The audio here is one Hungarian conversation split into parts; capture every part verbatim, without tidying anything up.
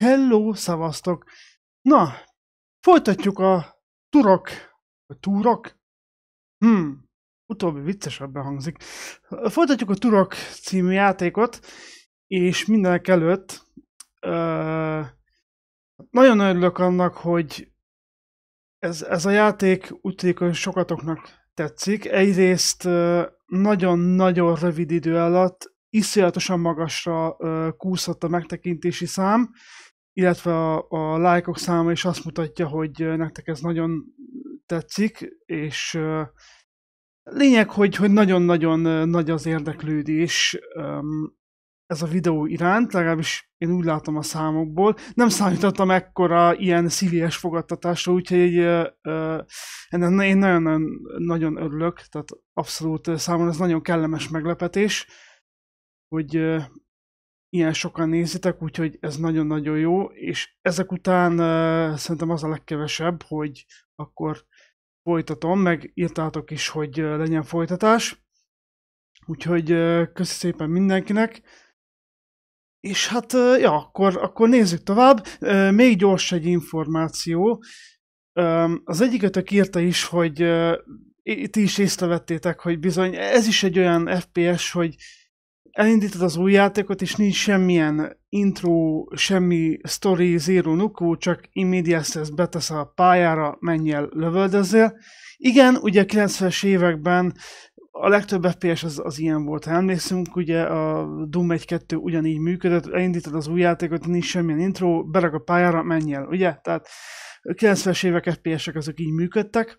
Hello, szavaztok! Na, folytatjuk a turok, a túrok? Hmm, utóbbi viccesebben hangzik. Folytatjuk a Turok című játékot, és mindenek előtt uh, nagyon örülök annak, hogy ez, ez a játék úgy tűnik, hogy sokatoknak tetszik. Egyrészt uh, nagyon-nagyon rövid idő alatt iszonyatosan magasra uh, kúszott a megtekintési szám, illetve a, a lájkok száma is azt mutatja, hogy nektek ez nagyon tetszik, és uh, lényeg, hogy, hogy nagyon-nagyon nagy az érdeklődés um, ez a videó iránt, legalábbis én úgy látom a számokból. Nem számítottam ekkora ilyen szílies fogadtatásra, úgyhogy uh, uh, ennek én nagyon, nagyon örülök, tehát abszolút számomra ez nagyon kellemes meglepetés, hogy uh, ilyen sokan nézitek, úgyhogy ez nagyon-nagyon jó, és ezek után uh, szerintem az a legkevesebb, hogy akkor folytatom, meg írtátok is, hogy uh, legyen folytatás. Úgyhogy uh, köszi szépen mindenkinek. És hát, uh, ja, akkor, akkor nézzük tovább. Uh, még gyors egy információ. Um, az egyikötök írta is, hogy uh, ti is észrevettétek, hogy bizony ez is egy olyan ef pé es, hogy elindítod az új játékot, és nincs semmilyen intro, semmi story, zero nuku, csak immediate ezt betesz a pályára, menj el, lövöldözzél. Igen, ugye a kilencvenes években a legtöbb ef pé es az, az ilyen volt, ha emlékszünk, ugye a Doom egy kettő ugyanígy működött, elindítod az új játékot, nincs semmilyen intro, berak a pályára, menj el, ugye? Tehát a kilencvenes évek ef pé esek azok így működtek.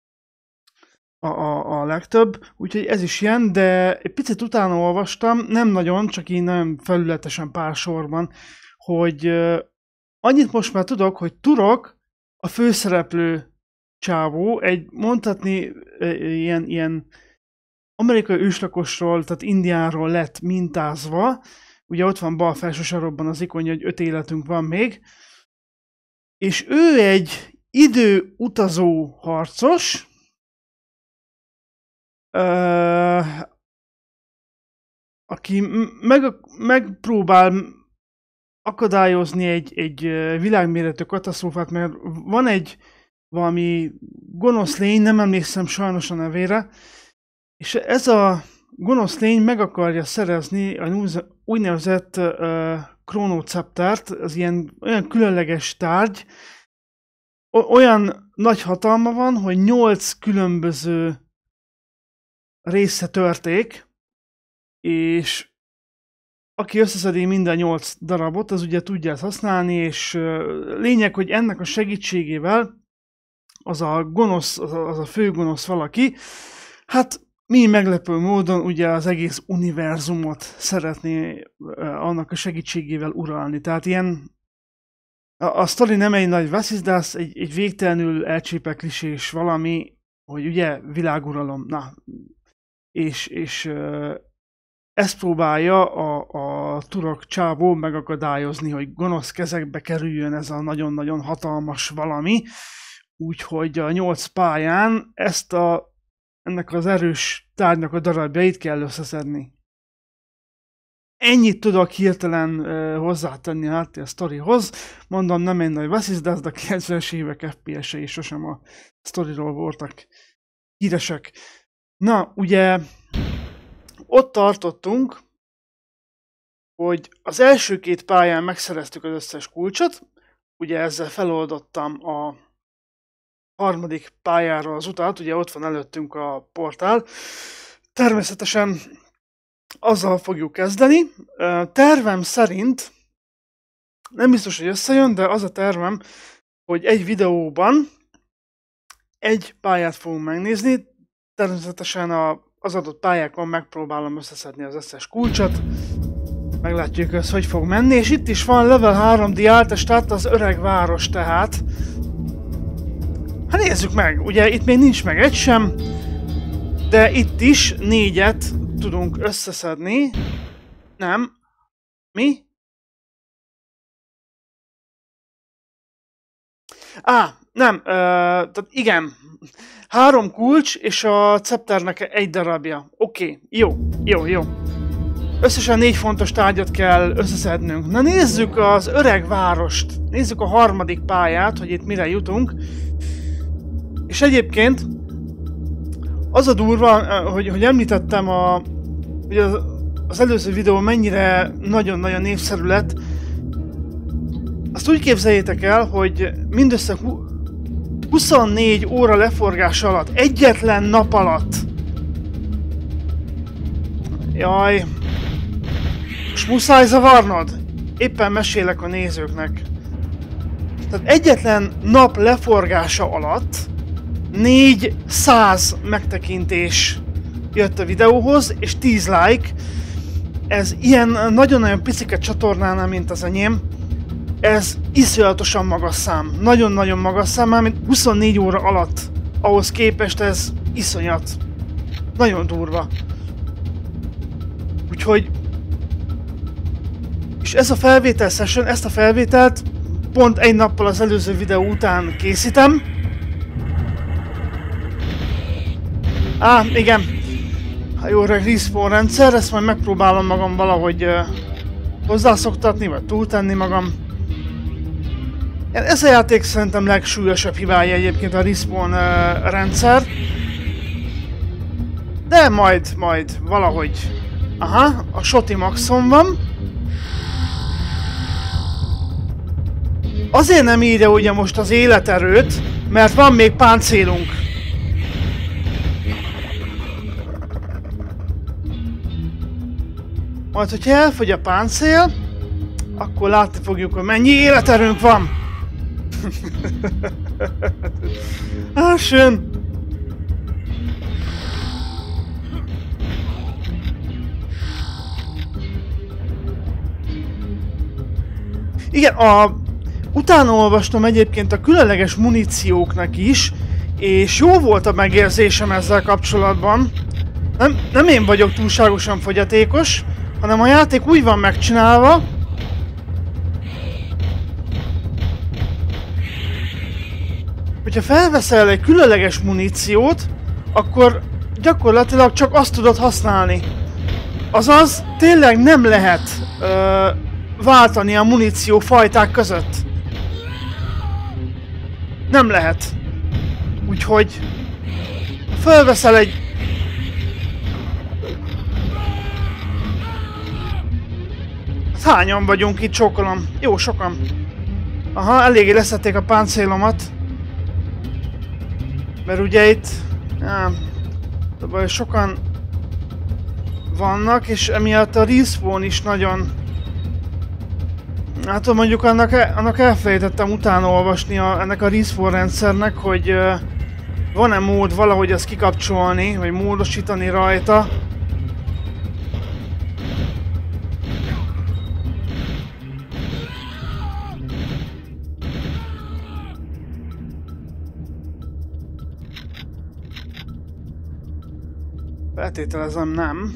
A, a, a legtöbb, úgyhogy ez is ilyen, de egy picit utána olvastam, nem nagyon, csak így nagyon felületesen pár sorban, hogy uh, annyit most már tudok, hogy Turok a főszereplő csávó, egy mondhatni uh, ilyen, ilyen amerikai őslakosról, tehát Indiáról lett mintázva, ugye ott van bal felső sarokban az ikonja, hogy öt életünk van még, és ő egy időutazó harcos, Uh, aki meg, megpróbál akadályozni egy, egy világméretű katasztrófát, mert van egy valami gonosz lény, nem emlékszem sajnos a nevére, és ez a gonosz lény meg akarja szerezni a úgynevezett uh, krónoceptert, az ilyen olyan különleges tárgy, olyan nagy hatalma van, hogy nyolc különböző része törték, és aki összeszedi minden nyolc darabot, az ugye tudja ezt használni, és lényeg, hogy ennek a segítségével az a gonosz, az a főgonosz valaki, hát mi meglepő módon ugye az egész univerzumot szeretné annak a segítségével uralni. Tehát ilyen a, a sztori nem egy nagy vasszizdász, egy, egy végtelenül elcsépelt klisés valami, hogy ugye világuralom, na, és, és uh, ezt próbálja a, a Turok csávó megakadályozni, hogy gonosz kezekbe kerüljön ez a nagyon-nagyon hatalmas valami, úgyhogy a nyolc pályán ezt a, ennek az erős tárgynak a darabjait kell összeszedni. Ennyit tudok hirtelen uh, hozzátenni a háttér sztorihoz. Mondom, nem egy nagy vasszizdász, de a kilencvenes évek ef pé esei sosem a sztoriról voltak híresek. Na, ugye ott tartottunk, hogy az első két pályán megszereztük az összes kulcsot, ugye ezzel feloldottam a harmadik pályára az utat, ugye ott van előttünk a portál. Természetesen azzal fogjuk kezdeni. Tervem szerint, nem biztos, hogy összejön, de az a tervem, hogy egy videóban egy pályát fogunk megnézni. Természetesen a, az adott pályákon megpróbálom összeszedni az összes kulcsot. Meglátjuk, ez hogy fog menni. És itt is van level három The Altestadt, az öreg város tehát. Hát nézzük meg, ugye itt még nincs meg egy sem, de itt is négyet tudunk összeszedni. Nem. Mi? Á, nem, uh, tehát igen. Három kulcs, és a cepternek egy darabja. Oké, okay. jó, jó, jó. Összesen négy fontos tárgyat kell összeszednünk. Na nézzük az öreg várost. Nézzük a harmadik pályát, hogy itt mire jutunk. És egyébként az a durva, hogy, hogy említettem, a, hogy az, az előző videó mennyire nagyon-nagyon népszerű lett. Azt úgy képzeljétek el, hogy mindössze huszonnégy óra leforgás alatt, egyetlen nap alatt. Jaj. Most muszáj zavarnod? Éppen mesélek a nézőknek. Tehát egyetlen nap leforgása alatt négyszáz megtekintés jött a videóhoz, és tíz like. Ez ilyen nagyon-nagyon picike csatornánál, mint az enyém. Ez iszonyatosan magas szám. Nagyon-nagyon magas szám, már mint huszonnégy óra alatt. Ahhoz képest ez iszonyat. Nagyon durva. Úgyhogy... És ez a felvétel session, ezt a felvételt pont egy nappal az előző videó után készítem. Á, igen. Ha jó reg respawn rendszer, ezt majd megpróbálom magam valahogy uh, hozzászoktatni, vagy túltenni magam. Ez a játék szerintem legsúlyosabb hibája egyébként a respawn uh, rendszer. De majd, majd valahogy... Aha, a Shoti maxon van. Azért nem írja ugye most az életerőt, mert van még páncélunk. Majd, hogyha elfogy a páncél, akkor látni fogjuk, hogy mennyi életerőnk van. Ah, schön. Igen, a... utána olvastam egyébként a különleges munícióknak is, és jó volt a megérzésem ezzel kapcsolatban. Nem, nem én vagyok túlságosan fogyatékos, hanem a játék úgy van megcsinálva, hogyha felveszel egy különleges muníciót, akkor gyakorlatilag csak azt tudod használni. Azaz, tényleg nem lehet ö, váltani a muníció fajták között. Nem lehet. Úgyhogy felveszel egy... Hát hányan vagyunk itt, csókolom? Jó, sokan. Aha, eléggé leszették a páncélomat. Mert ugye itt... Nem, de baj, sokan vannak, és emiatt a respawn is nagyon... Hát mondjuk annak, annak elfelejtettem utána olvasni a, ennek a respawn rendszernek, hogy uh, van-e mód valahogy ezt kikapcsolni, vagy módosítani rajta. Feltételezem nem.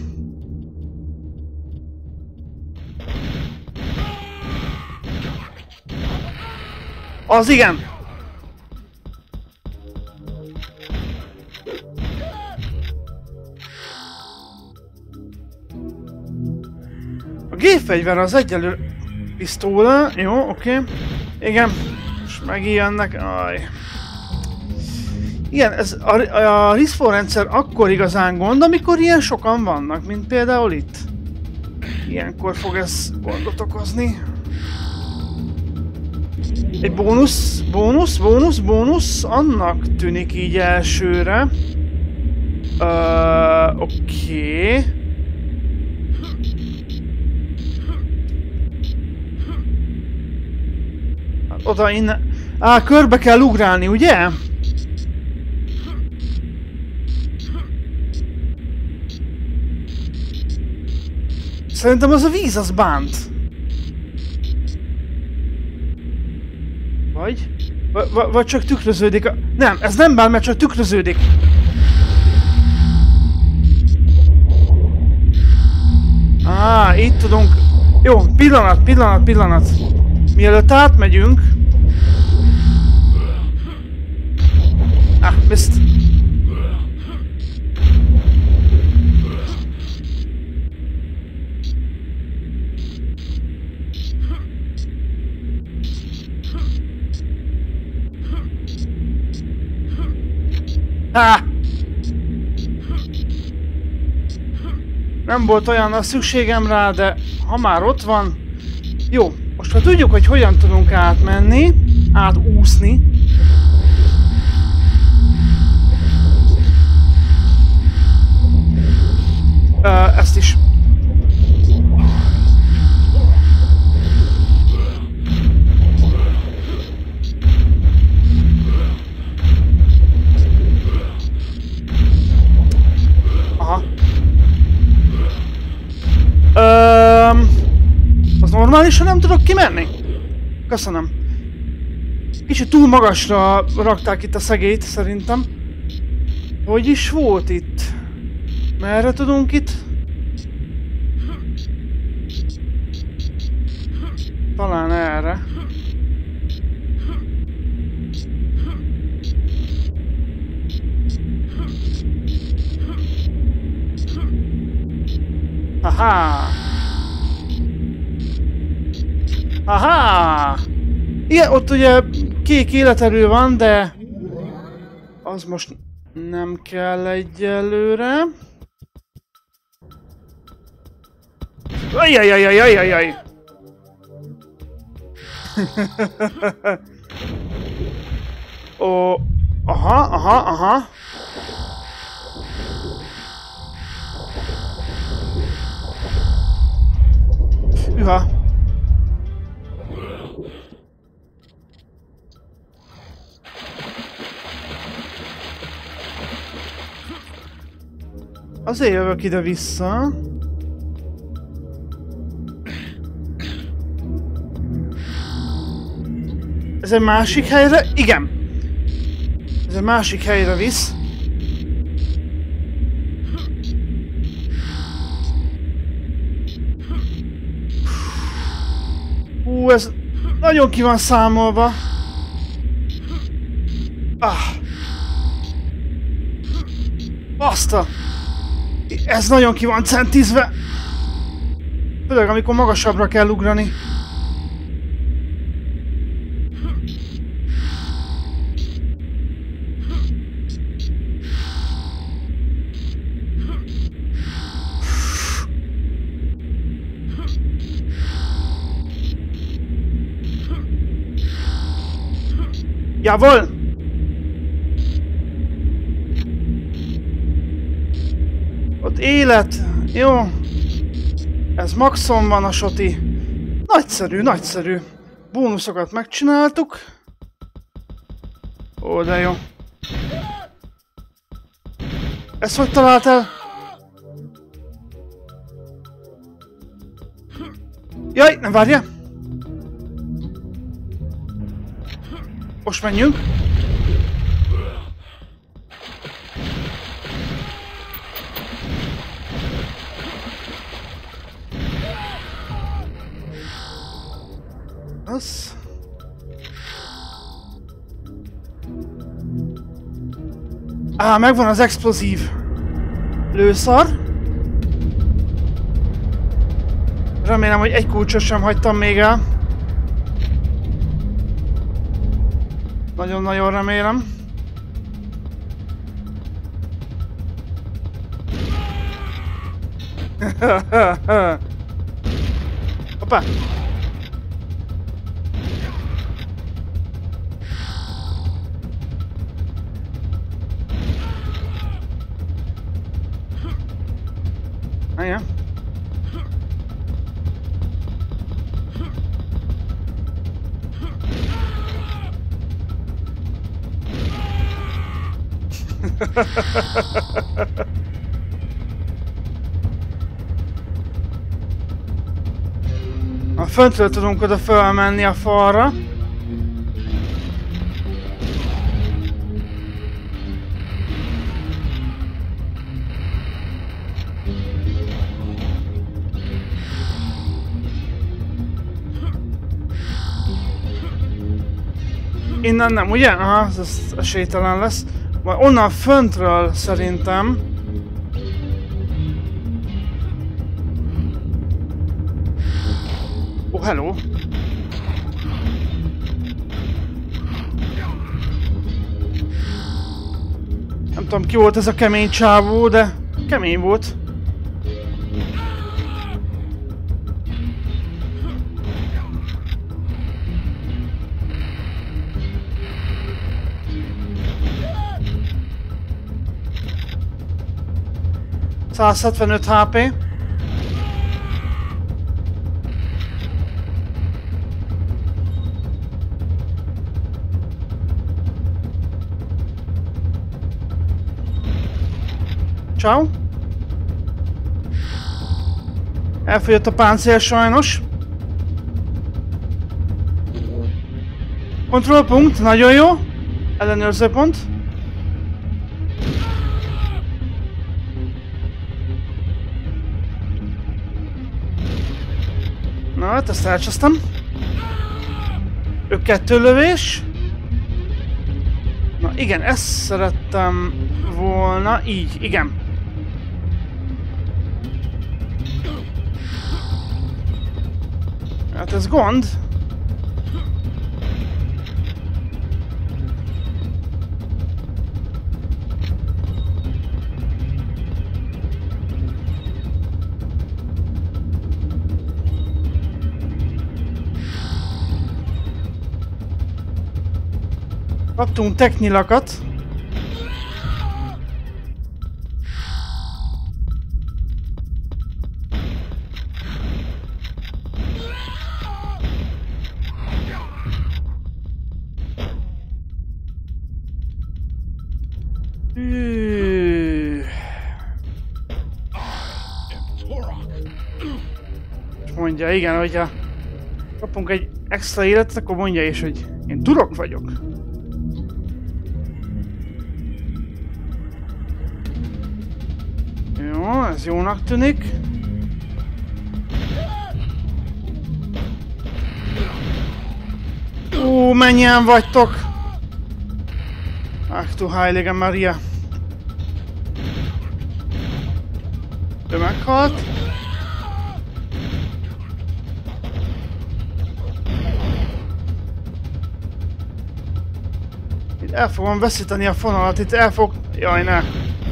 Az igen! A gépfegyver az egyelő pisztóla, jó, oké. Okay. Igen, és megijönnek, aj. Igen, ez a, a respawn rendszer akkor igazán gond, amikor ilyen sokan vannak, mint például itt. Ilyenkor fog ez gondot okozni. Egy bónusz, bónusz, bónusz, bónusz, annak tűnik így elsőre. Uh, Oké. Okay. Hát oda innen... Á, körbe kell ugrálni, ugye? Szerintem az a víz, az bánt. Vagy? V vagy csak tükröződik a... Nem, ez nem bánt, mert csak tükröződik. Á, itt tudunk... Jó, pillanat, pillanat, pillanat. Mielőtt átmegyünk... Ah, mist. Há! Nem volt olyan a szükségem rá, de ha már ott van... Jó, most ha tudjuk, hogy hogyan tudunk átmenni, átúszni. Uh, ezt is. Aha. Um, az normálisan nem tudok kimenni? Köszönöm. Kicsit túl magasra rakták itt a szegélyt, szerintem. Hogy is volt itt? Merre tudunk itt? Talán erre. Haha! Haha! Igen, ott ugye kék életerő van, de az most nem kell egyelőre. Ajajajajajajaj! Ó, aha, aha, aha. Üha. Azért jövök ide-vissza. Ez egy másik helyre? Igen! Ez egy másik helyre visz. Hú, ez nagyon ki van számolva. Ah. Baszta! Ez nagyon ki van centizve. Főleg amikor magasabbra kell ugrani. Jawohl! Ott élet. Jó. Ez maxon van a soti. Nagyszerű, nagyszerű. Bónuszokat megcsináltuk. Ó, de jó. Ezt hogy találtál? Jaj, nem várja. Most menjünk. Az. Á, megvan az explozív lőszar. Remélem, hogy egy kulcsot sem hagytam még el. Nagyon-nagyon remélem. Hoppá! Igen. A föntről tudunk oda felmenni a falra. Innen nem, ugye? Aha, ez esélytelen lesz. Vagy onnan föntről szerintem. Ó, oh, hello! Nem tudom, ki volt ez a kemény csávó, de kemény volt. százhetvenöt há pé. Ciao. Elfogyott a páncél sajnos. Kontrollpunkt, nagyon jó. Ellenőrző pont. Na hát ezt elcsesztem. Ő kettő lövés. Na igen, ezt szerettem volna. Így, igen. Hát ez gond. Kaptunk technilakat. Mondja, igen, hogyha kapunk egy extra életet, akkor mondja is, hogy én Turok vagyok. Jó, ez jónak tűnik. Ó, mennyien vagytok! Ach du Heilige Maria. Ő meghalt. Itt el fogom veszíteni a fonalat, itt el fog... Jaj, ne!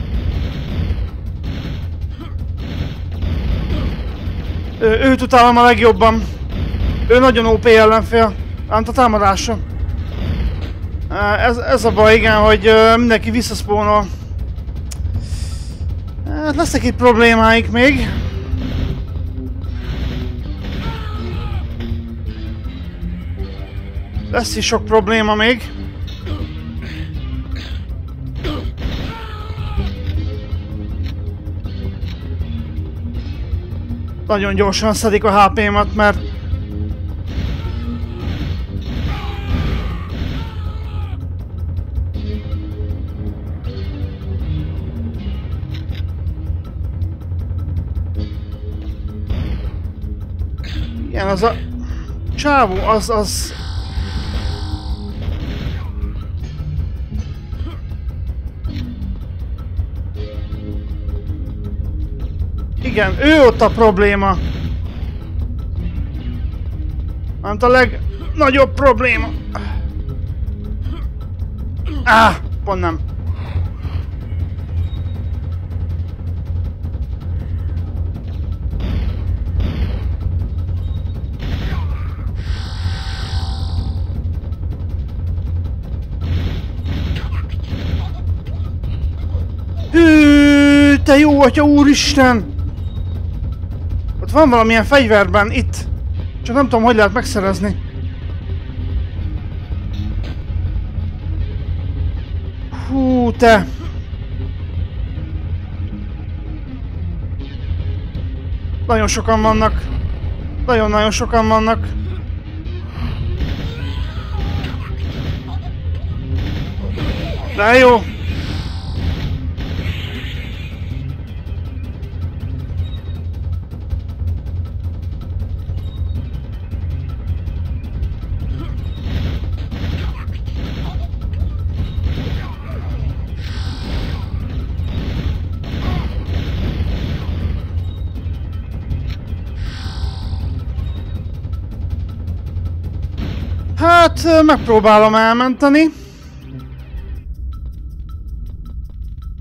Ő, őt utálom a legjobban. Ő nagyon ó pé ellenfél. Ám a támadása. Ez, ez a baj, igen, hogy mindenki visszaszpónol. Hát lesznek itt problémáik még. Lesz is sok probléma még. Nagyon gyorsan szedik a há pémat, mert igen, az a csávó, az, az... Igen, ő ott a probléma. Nem a legnagyobb probléma. Áh, pont nem. Hű, te jó atya, úristen! Ott van valamilyen fegyverben, itt. Csak nem tudom, hogy lehet megszerezni. Hú, te! Nagyon sokan vannak. Nagyon-nagyon sokan vannak. De jó! Hát, megpróbálom elmenteni.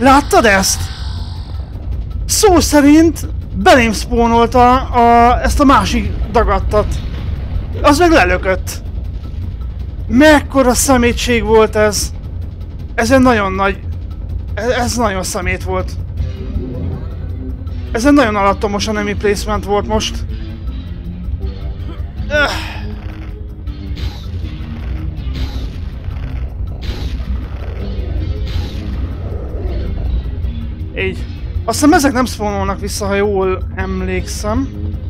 Láttad ezt? Szó szerint belém spónolta a, ezt a másik dagadtat. Az meg lelökött. Mekkora szemétség volt ez. Ez egy nagyon nagy... Ez, ez nagyon szemét volt. Ez egy nagyon alattomos enemy placement volt most. Öh. Így. Azt hiszem ezek nem spawnolnak vissza, ha jól emlékszem.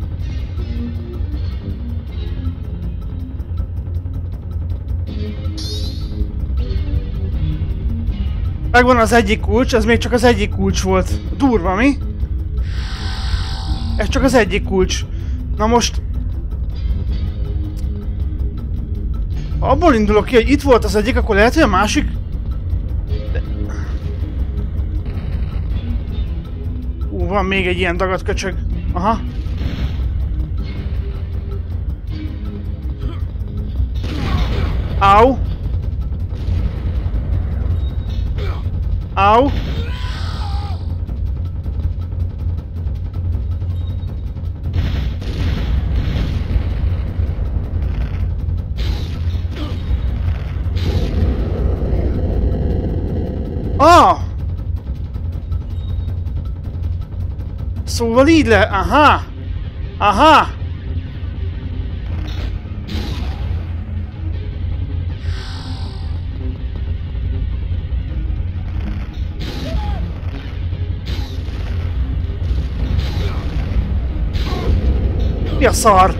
Megvan az egyik kulcs, ez még csak az egyik kulcs volt. Durva, mi? Ez csak az egyik kulcs. Na most... Ha abból indulok ki, hogy itt volt az egyik, akkor lehet, hogy a másik... De... Ú, van még egy ilyen dagadt köcsög. Aha. Au. Au. Ah! Szóval így le... Aha! Aha! Mi a szar?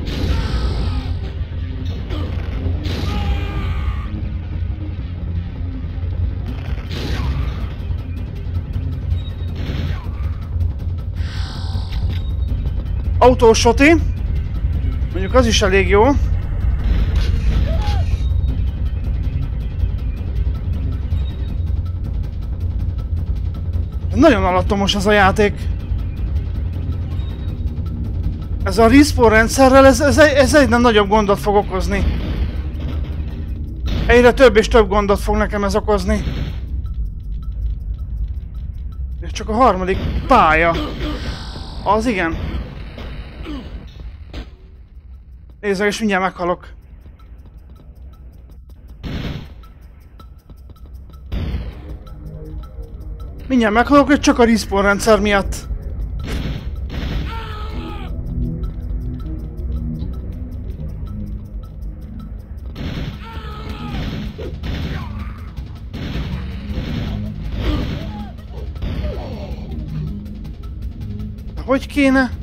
Autósoti. Mondjuk az is elég jó. Nagyon alattomos ez a játék. Ez a respawn rendszerrel, ez, ez, ez egyre nagyobb gondot fog okozni. Egyre több és több gondot fog nekem ez okozni. És csak a harmadik pálya. Az igen. Nézd meg, és mindjárt meghalok. Mindjárt meghalok, hogy csak a respawn rendszer miatt. Hogy kéne?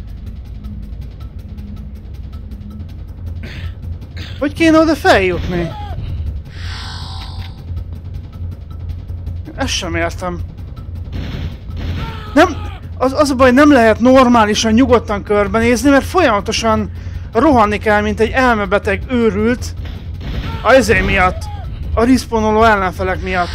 Hogy kéne oda feljutni? Ezt sem értem. Nem, az, az a baj, nem lehet normálisan, nyugodtan körbenézni, mert folyamatosan rohanni kell, mint egy elmebeteg őrült. A ezé miatt. A respawnoló ellenfelek miatt.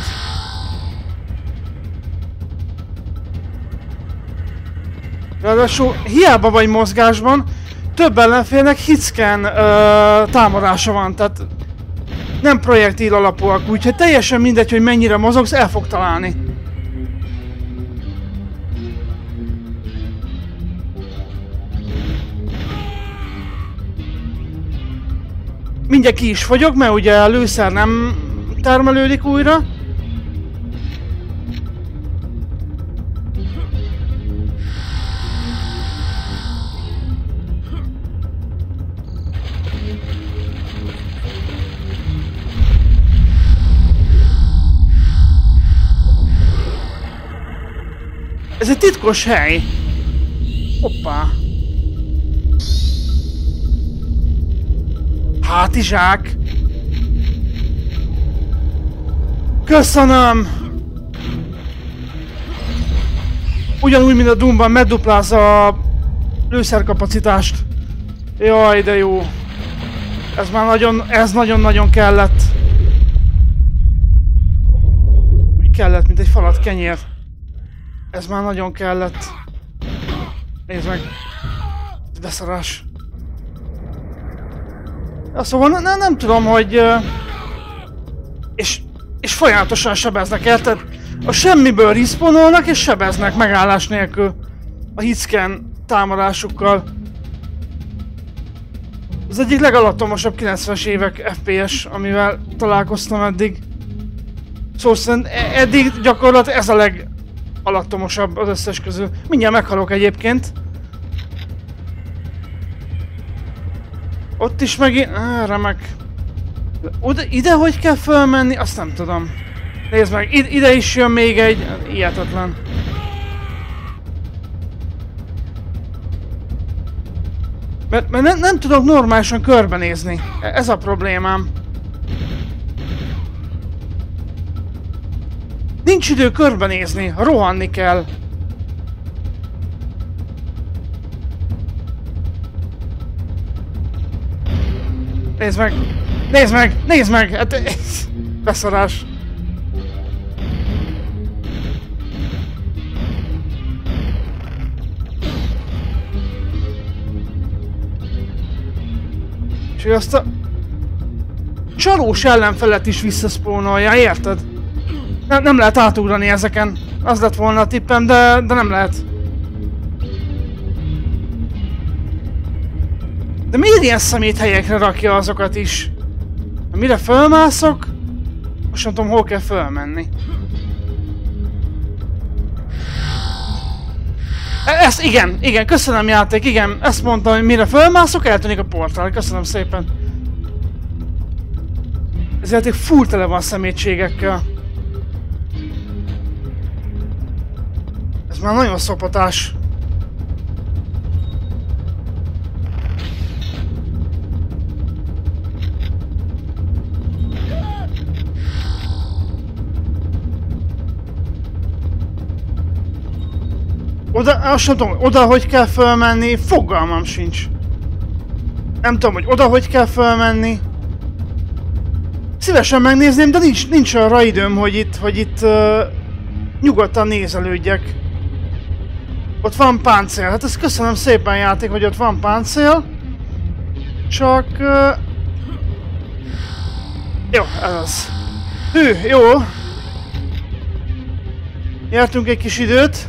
Ráadásul hiába vagy mozgásban, több ellenfélnek hitscan ö, támadása van, tehát nem projektil alapúak, úgyhogy teljesen mindegy, hogy mennyire mozogsz, el fog találni. Mindjárt ki is fogyok, mert ugye a lőszer nem termelődik újra. Ez egy titkos hely. Hoppá. Hátizsák. Köszönöm. Ugyanúgy, mint a Doomban megduplázza a lőszerkapacitást. Jaj, de jó. Ez már nagyon, ez nagyon-nagyon kellett. Úgy kellett, mint egy falat kenyér. Ez már nagyon kellett. Nézd meg. Beszarás. Ja, szóval ne, nem tudom, hogy... És, és folyamatosan sebeznek, érted? A semmiből respawnolnak és sebeznek megállás nélkül. A hitscan támadásukkal. Az egyik legalattomosabb kilencvenes évek ef pé es, amivel találkoztam eddig. Szóval szerint eddig gyakorlatilag ez a legalattomosabb az összes közül. Mindjárt meghalok egyébként. Ott is megint... Á, remek. Oda, ide hogy kell fölmenni? Azt nem tudom. Nézd meg, ide, ide is jön még egy... Hihetetlen. Mert, mert nem, nem tudok normálisan körbenézni. Ez a problémám. Nincs idő körbenézni, rohanni kell. Nézd meg! Nézd meg! Nézd meg! Hát, beszarás! És azt a... csalós ellenfelet is visszaszpónolja, érted? Nem, nem lehet átugrani ezeken. Az lett volna a tippem, de, de nem lehet. De miért ilyen szemét helyekre rakja azokat is? Mire fölmászok? Most nem tudom, hol kell fölmenni. E ezt igen, igen, köszönöm játék, igen. Ezt mondtam, hogy mire fölmászok, eltűnik a portál. Köszönöm szépen. Ez játék full tele van szemétségekkel. Ez már nagyon szopatás. Oda, azt nem tudom, oda hogy kell fölmenni, fogalmam sincs. Nem tudom, hogy oda hogy kell fölmenni. Szívesen megnézném, de nincs, nincs arra időm, hogy itt, hogy itt uh, nyugodtan nézelődjek. Ott van páncél, hát ezt köszönöm szépen játék, hogy ott van páncél. Csak... Uh... Jó, ez az. Hű, jó. Nyertünk egy kis időt.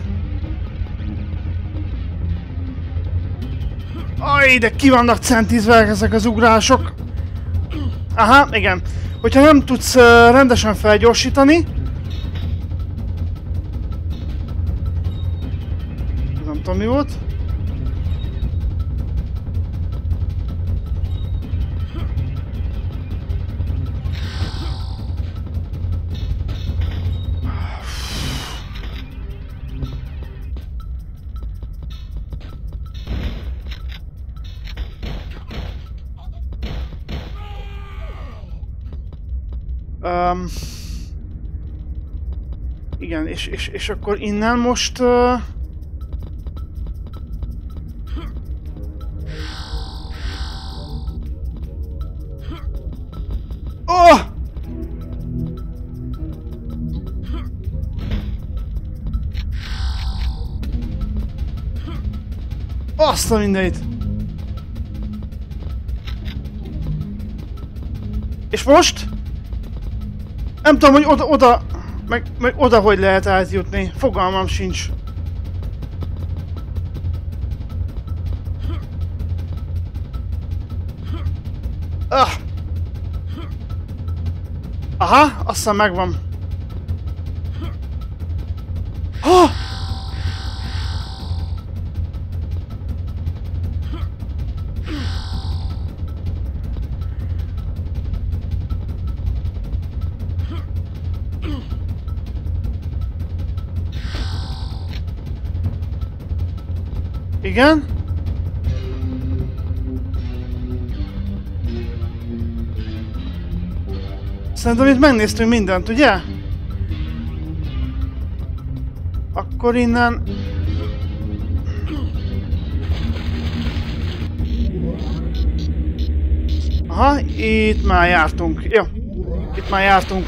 Aj, de ki vannak centízve ezek az ugrások. Aha, igen. Hogyha nem tudsz uh, rendesen felgyorsítani. Nem tudom, mi volt. Um, igen, és, és, és akkor innen most... Uh... Oh! Azt a mindenit! És most? Nem tudom, hogy oda, oda, meg, meg oda hogy lehet átjutni. Fogalmam sincs. Ah. Aha, aztán megvan. Oh! Igen. Szerintem itt megnéztünk mindent, ugye? Akkor innen... Aha, itt már jártunk. Jó, itt már jártunk.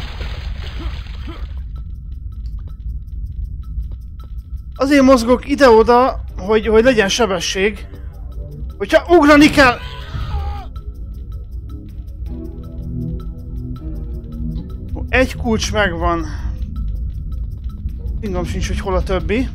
Azért mozgok ide-oda, hogy, hogy legyen sebesség. Hogyha ugrani kell... Egy kulcs megvan. Fingom sincs, hogy hol a többi.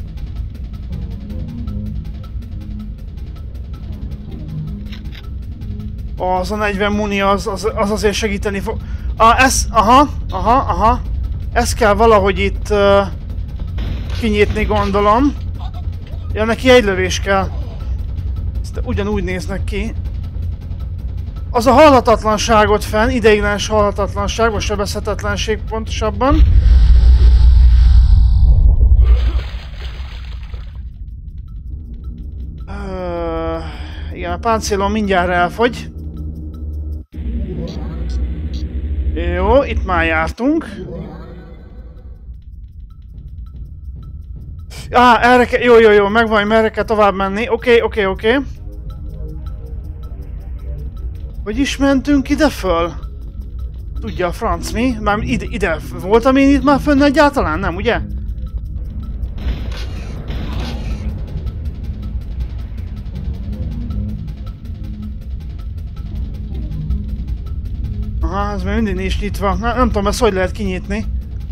Az a negyven muni az, az, az azért segíteni fog. Ah, ez, aha, aha, aha. Ezt kell valahogy itt uh, kinyitni, gondolom. Ja, neki egy lövés kell. Ezt ugyanúgy néznek ki. Az a halhatatlanságot fenn, ideiglenes halhatatlanság, vagy sebezhetetlenség pontosabban. Uh, igen, a páncélom mindjárt elfogy. Jó, itt már jártunk. Á, erre kell, jó, jó, jó, megvan, merre kell tovább menni. Oké, oké, oké. Hogy is mentünk ide föl? Tudja a franc mi? Már ide, ide voltam én itt már fönn egyáltalán, nem, ugye? Aha, ez még mindig nincs nyitva. Na, nem tudom, ezt hogy lehet kinyitni.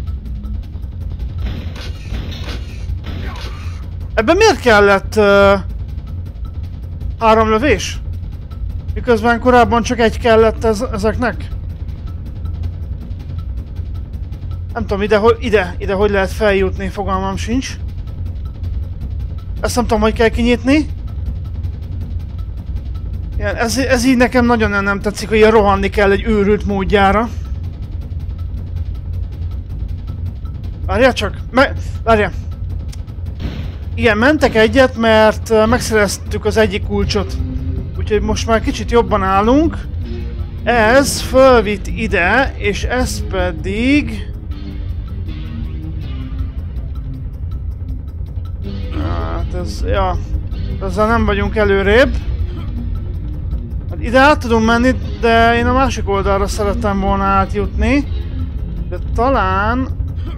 Ebben miért kellett uh, három lövés? Miközben korábban csak egy kellett ez, ezeknek. Nem tudom, ide, ide, ide hogy lehet feljutni, fogalmam sincs. Ezt nem tudom, hogy kell kinyitni. Igen, ez, ez így nekem nagyon nem tetszik, hogy ilyen rohanni kell egy őrült módjára. Várjál csak, me várjál. Igen, mentek egyet, mert megszereztük az egyik kulcsot. Úgyhogy most már kicsit jobban állunk. Ez fölvitt ide, és ez pedig... Hát ez, ja... Ezzel nem vagyunk előrébb. Hát ide át tudunk menni, de én a másik oldalra szerettem volna átjutni. De talán...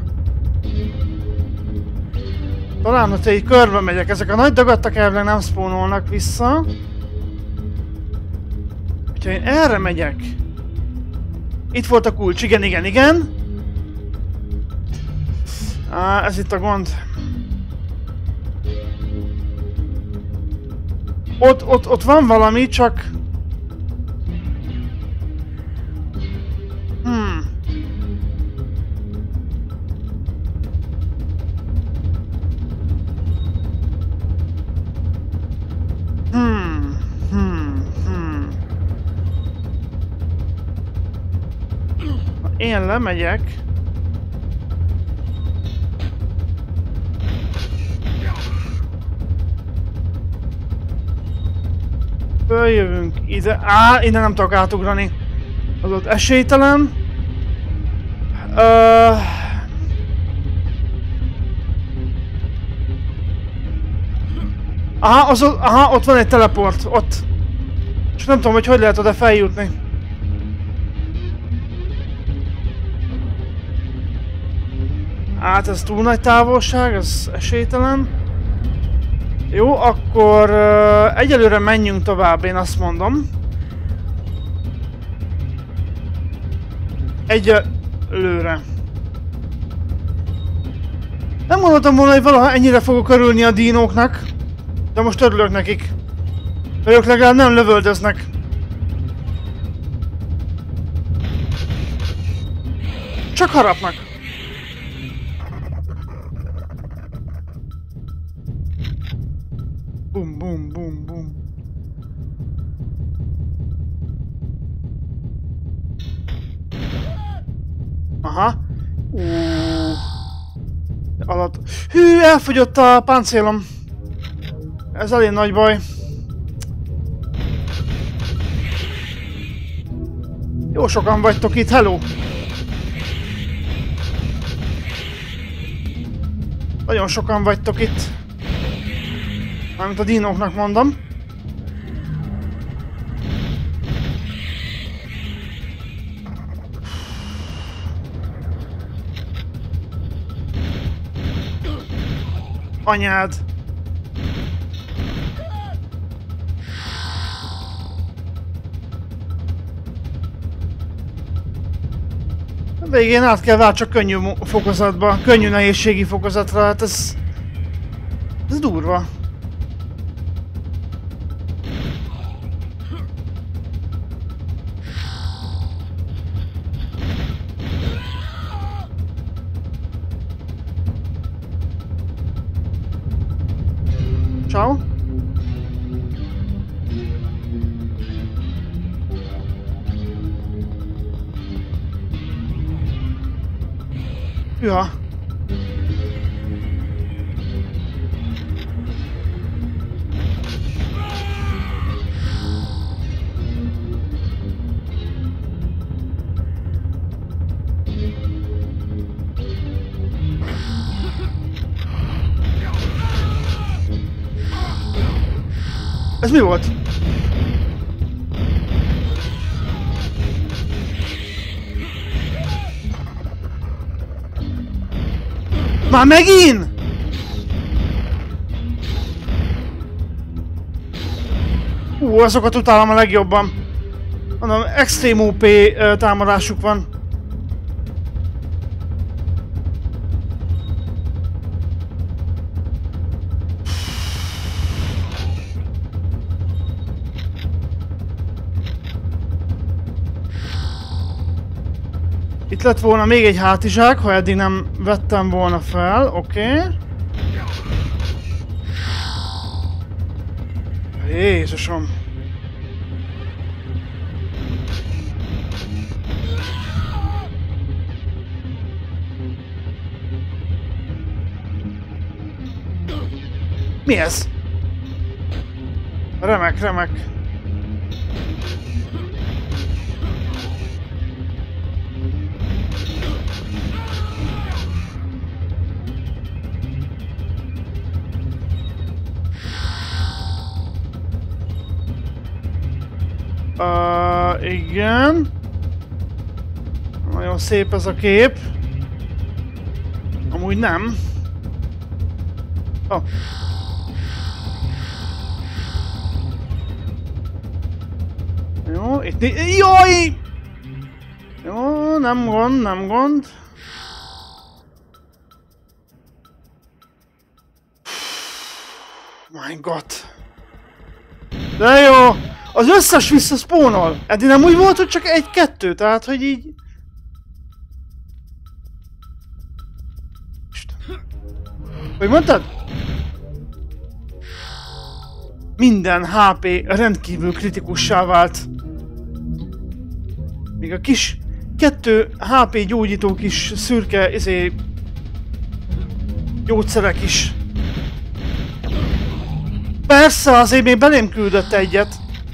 Talán, hogyha így körbe megyek, ezek a nagy dagadtak elvileg nem spawnolnak vissza. Hogyha én erre megyek... Itt volt a kulcs, igen, igen, igen. Á, ez itt a gond. Ott, ott, ott van valami, csak... Hmm. Hmm. Hmm. Hmm. Ha én lemegyek... Följövünk ide. Á, innen nem tudok átugrani. Az ott esélytelen. Uh... Aha, az, aha, ott van egy teleport. Ott. És nem tudom, hogy hogy lehet oda feljutni. Hát ez túl nagy távolság, ez esélytelen. Jó, akkor uh, egyelőre menjünk tovább, én azt mondom. Egyelőre. Nem gondoltam volna, hogy valaha ennyire fogok örülni a dinóknak. De most örülök nekik. Vagy ők legalább nem lövöldöznek. Csak harapnak. Bum, bum, bum, bum. Aha. Uh. Alatt. Hű, elfogyott a páncélom. Ez elég nagy baj. Jó sokan vagytok itt, hello! Nagyon sokan vagytok itt. Mármint a dinóknak mondom. Anyád! A végén át kell váltsak csak könnyű fokozatba, könnyű nehézségi fokozatra, hát ez... Ez durva. Ciao. Ja. Ez mi volt? Már megint? Hú, azokat utálom a legjobban. Mondom, extrém ó pé támadásuk van. Itt lett volna még egy hátizsák, ha eddig nem vettem volna fel, oké. Okay. Jézusom. Mi ez? Remek, remek. Uh, igen. Nagyon szép ez a kép. Amúgy nem. Oh. Jó, itt... Jaj! Jó, nem gond, nem gond. My God. De jó! Az összes visszaszpónol! Eddig nem úgy volt, hogy csak egy-kettő, tehát hogy így... Hogy mondtad? Minden há pé rendkívül kritikussá vált. Még a kis kettő há pé gyógyító kis szürke izé... gyógyszerek is. Persze, azért még belém küldött egyet.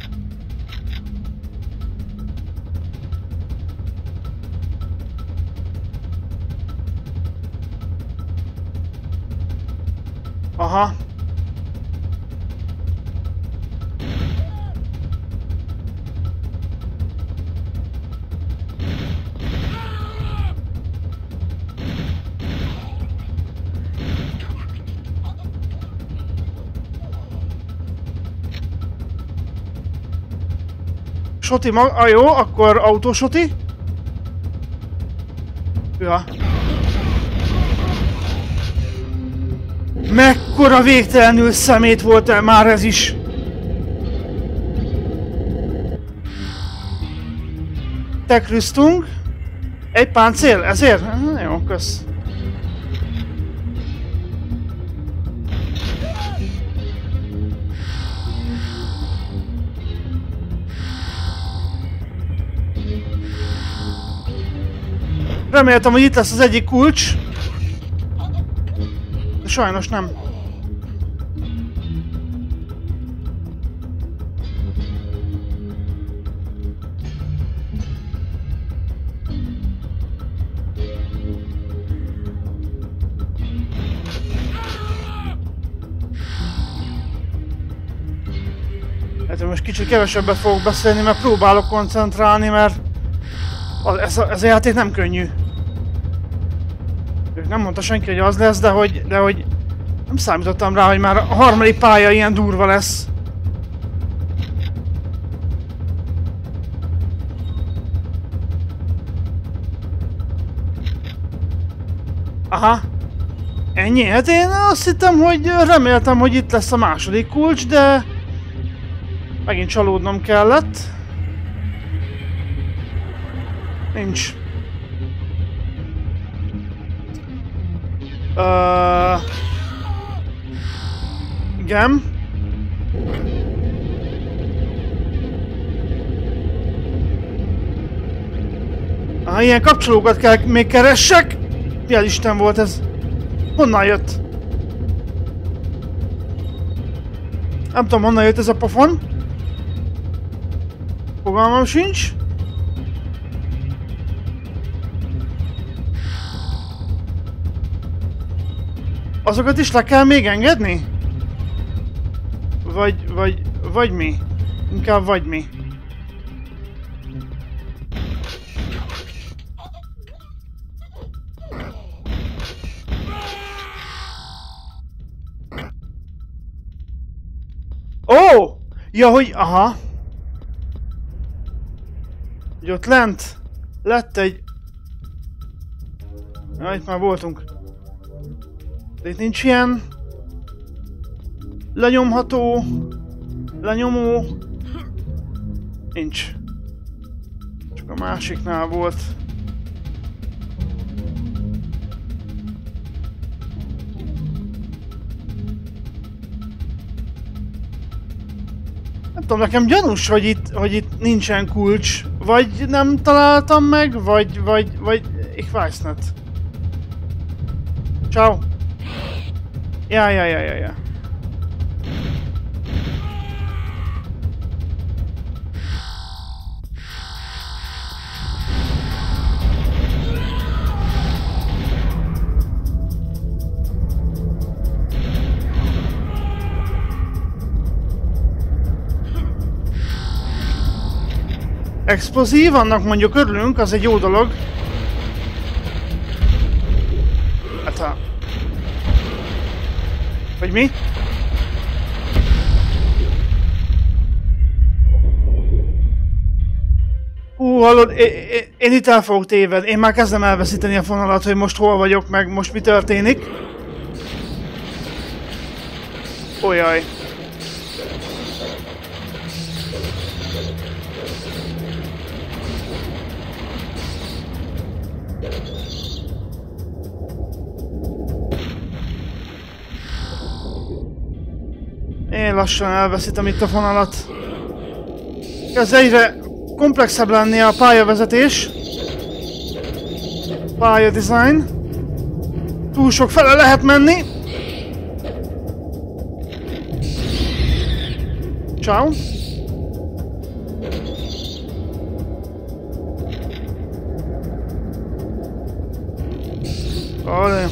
Aha. Soti mag... Ah, jó, akkor autósoti. Ja. Mekkora végtelenül szemét volt el már ez is! Tech rüstung. Egy páncél, ezért? Ah, jó, kösz. Reméltem, hogy itt lesz az egyik kulcs. De sajnos nem. most kicsit kevesebbet fogok beszélni, mert próbálok koncentrálni, mert ez a, ez a játék nem könnyű. Nem mondta senki, hogy az lesz, de hogy, de hogy nem számítottam rá, hogy már a harmadik pálya ilyen durva lesz. Aha. Ennyi? Hát én azt hittem, hogy reméltem, hogy itt lesz a második kulcs, de megint csalódnom kellett. Nincs. Uh, igen. Ah, ilyen kapcsolókat kell még keressek. Milyen Isten volt ez? Honnan jött? Nem tudom, honnan jött ez a pofon. Fogalmam sincs. Azokat is le kell még engedni? Vagy, vagy, vagy mi? Inkább vagy mi. Ó! Oh! Ja, hogy, aha. Hogy ott lent lett egy... Ja, itt már voltunk. De itt nincs ilyen... lenyomható... lenyomó... Nincs. Csak a másiknál volt. Nem tudom, nekem gyanús, hogy itt, hogy itt nincsen kulcs. Vagy nem találtam meg, vagy, vagy, vagy... Ich weiß nicht. Ciao. Ja, ja, ja, ja, ja. Explozív, annak mondjuk örülünk, az egy jó dolog. Hát ha... Vagy mi? Hú, hallod, én, én itt el fogok tévedni. Én már kezdem elveszíteni a fonalat, hogy most hol vagyok, meg most mi történik. Ojaj. Én lassan elveszítem itt a fonalat. Kezd egyre komplexebb lenni a pályavezetés. Pályadesign. Túl sok fele lehet menni. Ciao. Olé.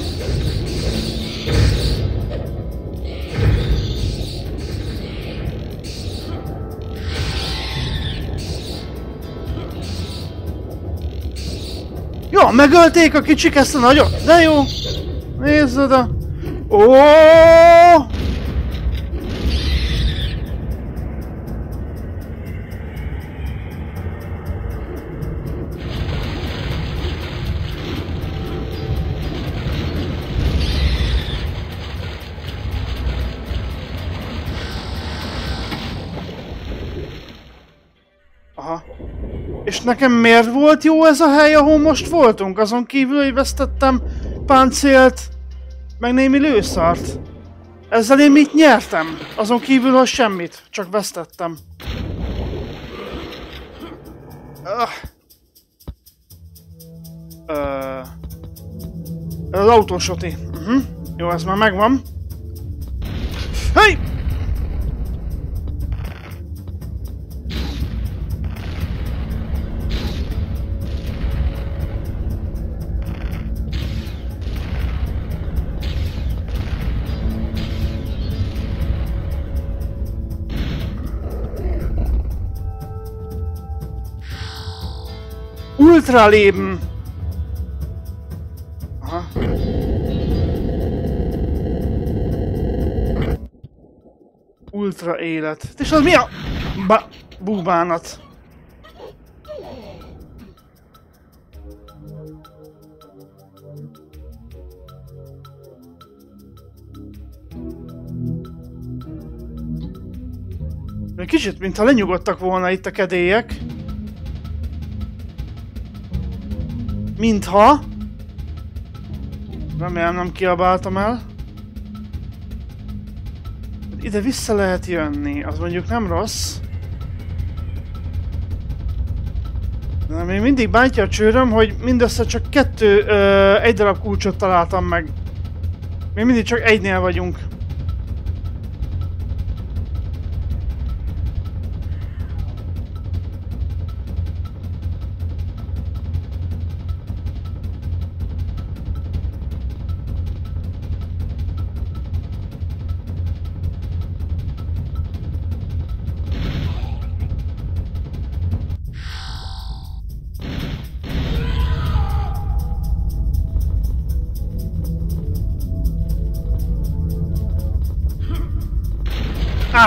Jó, megölték a kicsik ezt a nagyot, de jó. Nézd oda. Ó! Aha. És nekem miért volt jó ez a hely, ahol most voltunk? Azon kívül, hogy vesztettem páncélt, meg némi lőszart. Ezzel én mit nyertem? Azon kívül, hogy semmit. Csak vesztettem. Uh. Uh. Az autósoti. Uh-huh. Jó, ez már megvan. Hey! Ultraleben! Aha. Ultra élet. És az mi a... Ba... búbánat? Kicsit, mintha lenyugodtak volna itt a kedélyek. Mintha. Remélem nem kiabáltam el. Ide vissza lehet jönni, az mondjuk nem rossz. De még mindig bántja a csőröm, hogy mindössze csak kettő, ö, egy darab kulcsot találtam meg. Még mindig csak egynél vagyunk. Ah!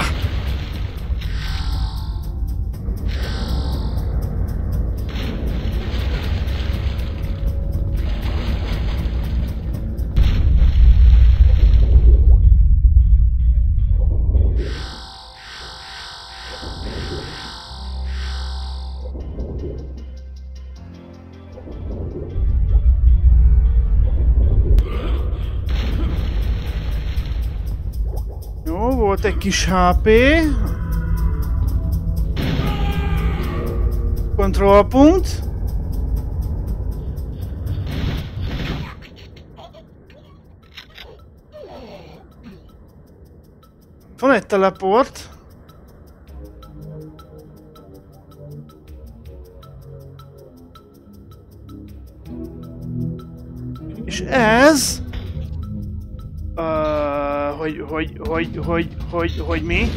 Volt egy kis há pé. Kontrollpunkt. Van egy teleport. És ez... Uh, hogy, hogy, hogy, hogy, hogy, hogy mi?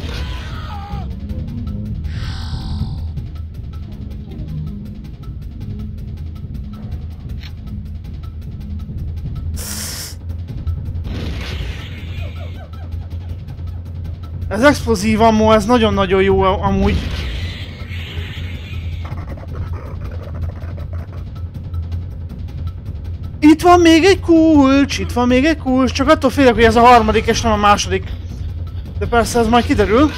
Ez explozív ammo, ez nagyon-nagyon jó amúgy. Itt van még egy kulcs, itt van még egy kulcs, csak attól félek, hogy ez a harmadik és nem a második. De persze ez majd kiderül.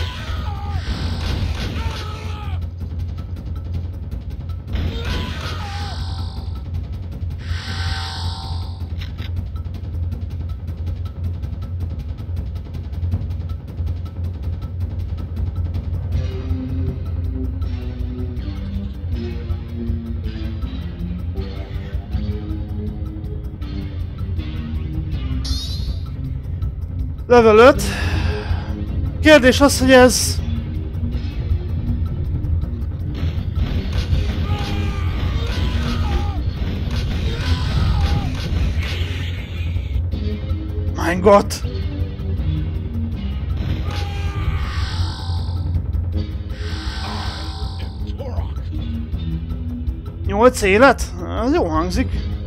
Level öt. Kérdés az, hogy ez... Mein Gott! Nyolc élet? Az jó hangzik.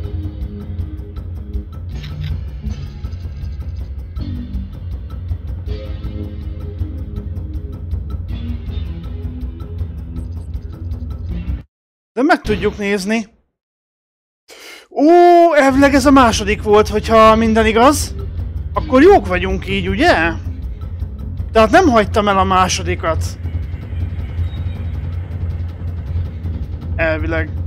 De meg tudjuk nézni. Ó, elvileg ez a második volt, hogyha minden igaz. Akkor jók vagyunk így, ugye? Tehát nem hagytam el a másodikat. Elvileg.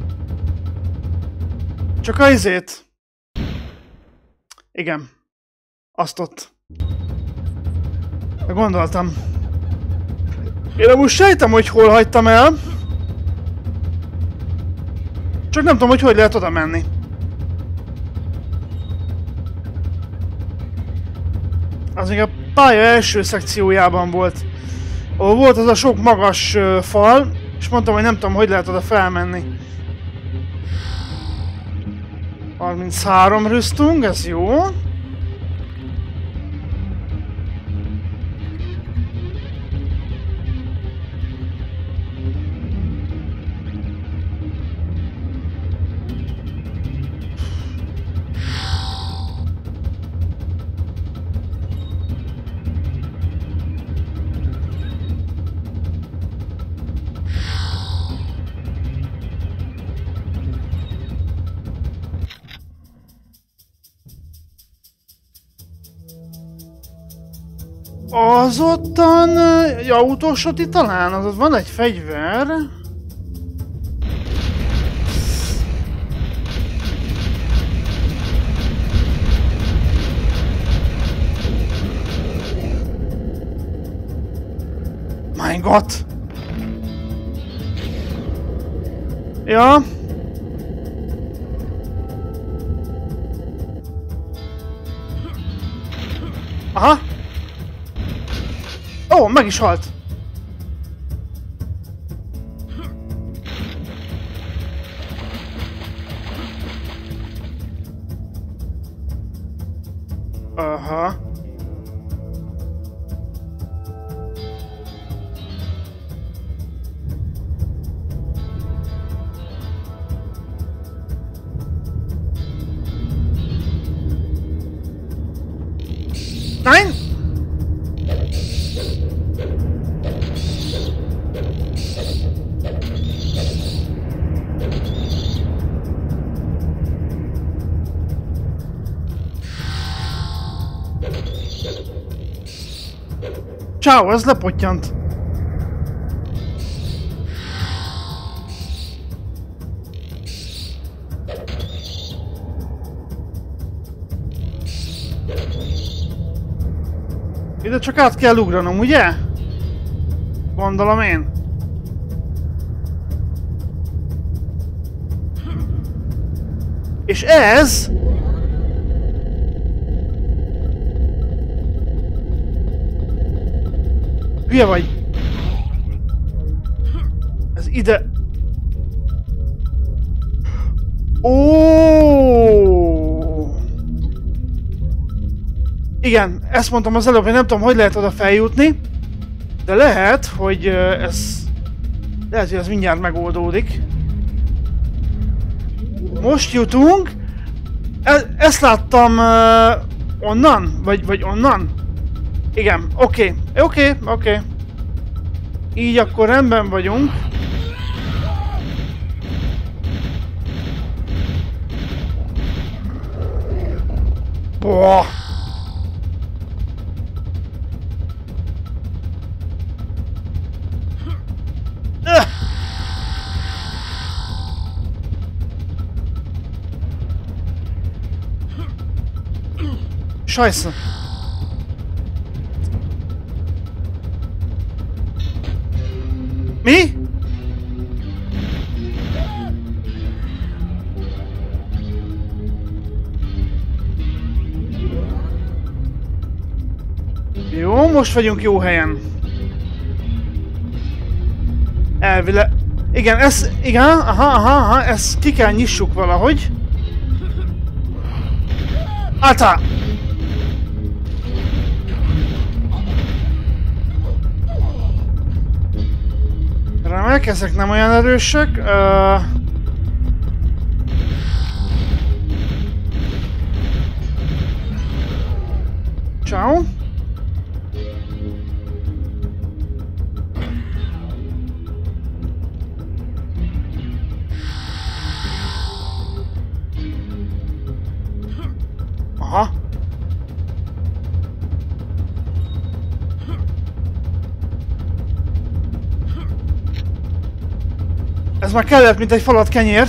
Csak a izét. Igen. Azt ott. Gondoltam. Én most sejtem, hogy hol hagytam el. Csak nem tudom, hogy hogy lehet oda menni. Az még a pálya első szekciójában volt. Ahol volt az a sok magas uh, fal, és mondtam, hogy nem tudom, hogy lehet oda felmenni. harminchárom rüstung, ez jó. Az ottan... Ja, utolsóti talán, az ott van egy fegyver. Mein Gott! Ja. Aha. Ó, meg is halt. Aha. Nein! Ciao, ez lepottyant. Ide csak át kell ugranom, ugye? Gondolom én. És ez... Hülye vagy? Ez ide... Ó! Igen, ezt mondtam az előbb, hogy nem tudom, hogy lehet oda feljutni. De lehet, hogy ez... Lehet, hogy ez mindjárt megoldódik. Most jutunk. E ezt láttam uh, onnan? Vagy, vagy onnan? Igen, oké, okay. oké, okay, oké. Okay. Így akkor rendben vagyunk. Boah. Öh. Scheiße. Mi? Jó, most vagyunk jó helyen. Elvileg... Igen, ez... Igen, aha, aha, aha, ezt ki kell nyissuk valahogy. Által! Remek, ezek nem olyan erősek. Uh... Ciao. Aha. Ez már kellett, mint egy falat kenyér.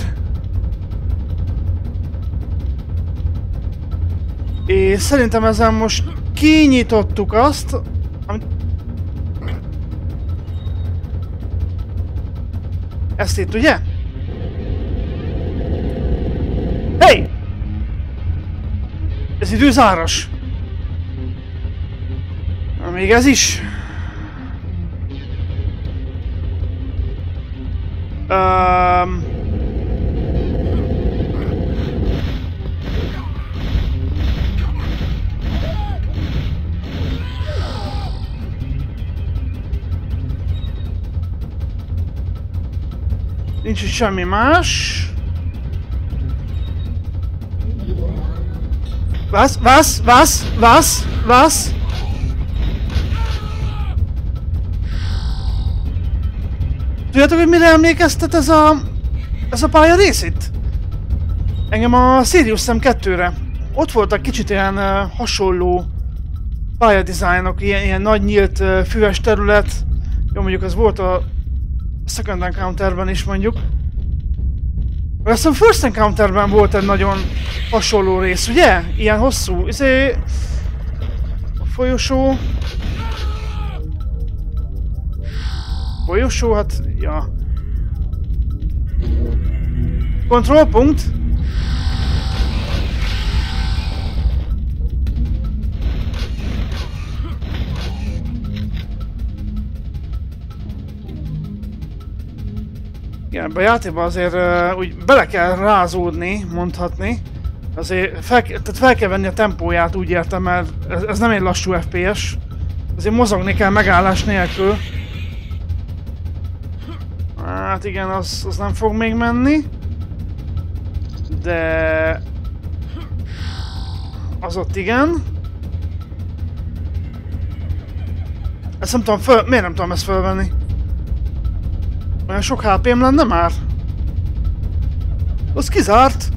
És szerintem ezzel most kinyitottuk azt, amit... Ezt itt, ugye? Hey! Ez időzáras. Még ez is. Um... Nincs itt semmi más. Was? Was? Was? Was? Was? Tudjátok, hogy mire emlékeztet ez a... ez a pálya rész itt? Engem a Sirius Sam kettőre. Ott voltak kicsit ilyen uh, hasonló pályadizájnok, ilyen, ilyen nagy nyílt uh, füves terület. Jó, mondjuk az volt a Second Encounterben is mondjuk. Azt hiszem First Encounterben volt egy nagyon hasonló rész, ugye? Ilyen hosszú, izé... A folyosó... Folyosó, hát... ja... Kontrollpunkt? Igen, a játékban azért uh, úgy bele kell rázódni, mondhatni. Azért fel, tehát fel kell venni a tempóját, úgy értem, mert ez, ez nem egy lassú ef pé es. Azért mozogni kell megállás nélkül. Hát igen, az, az nem fog még menni. De... Az ott igen. Ezt nem tudom föl... Miért nem tudom ezt fölvenni? Olyan sok há pém lenne már? Az kizárt.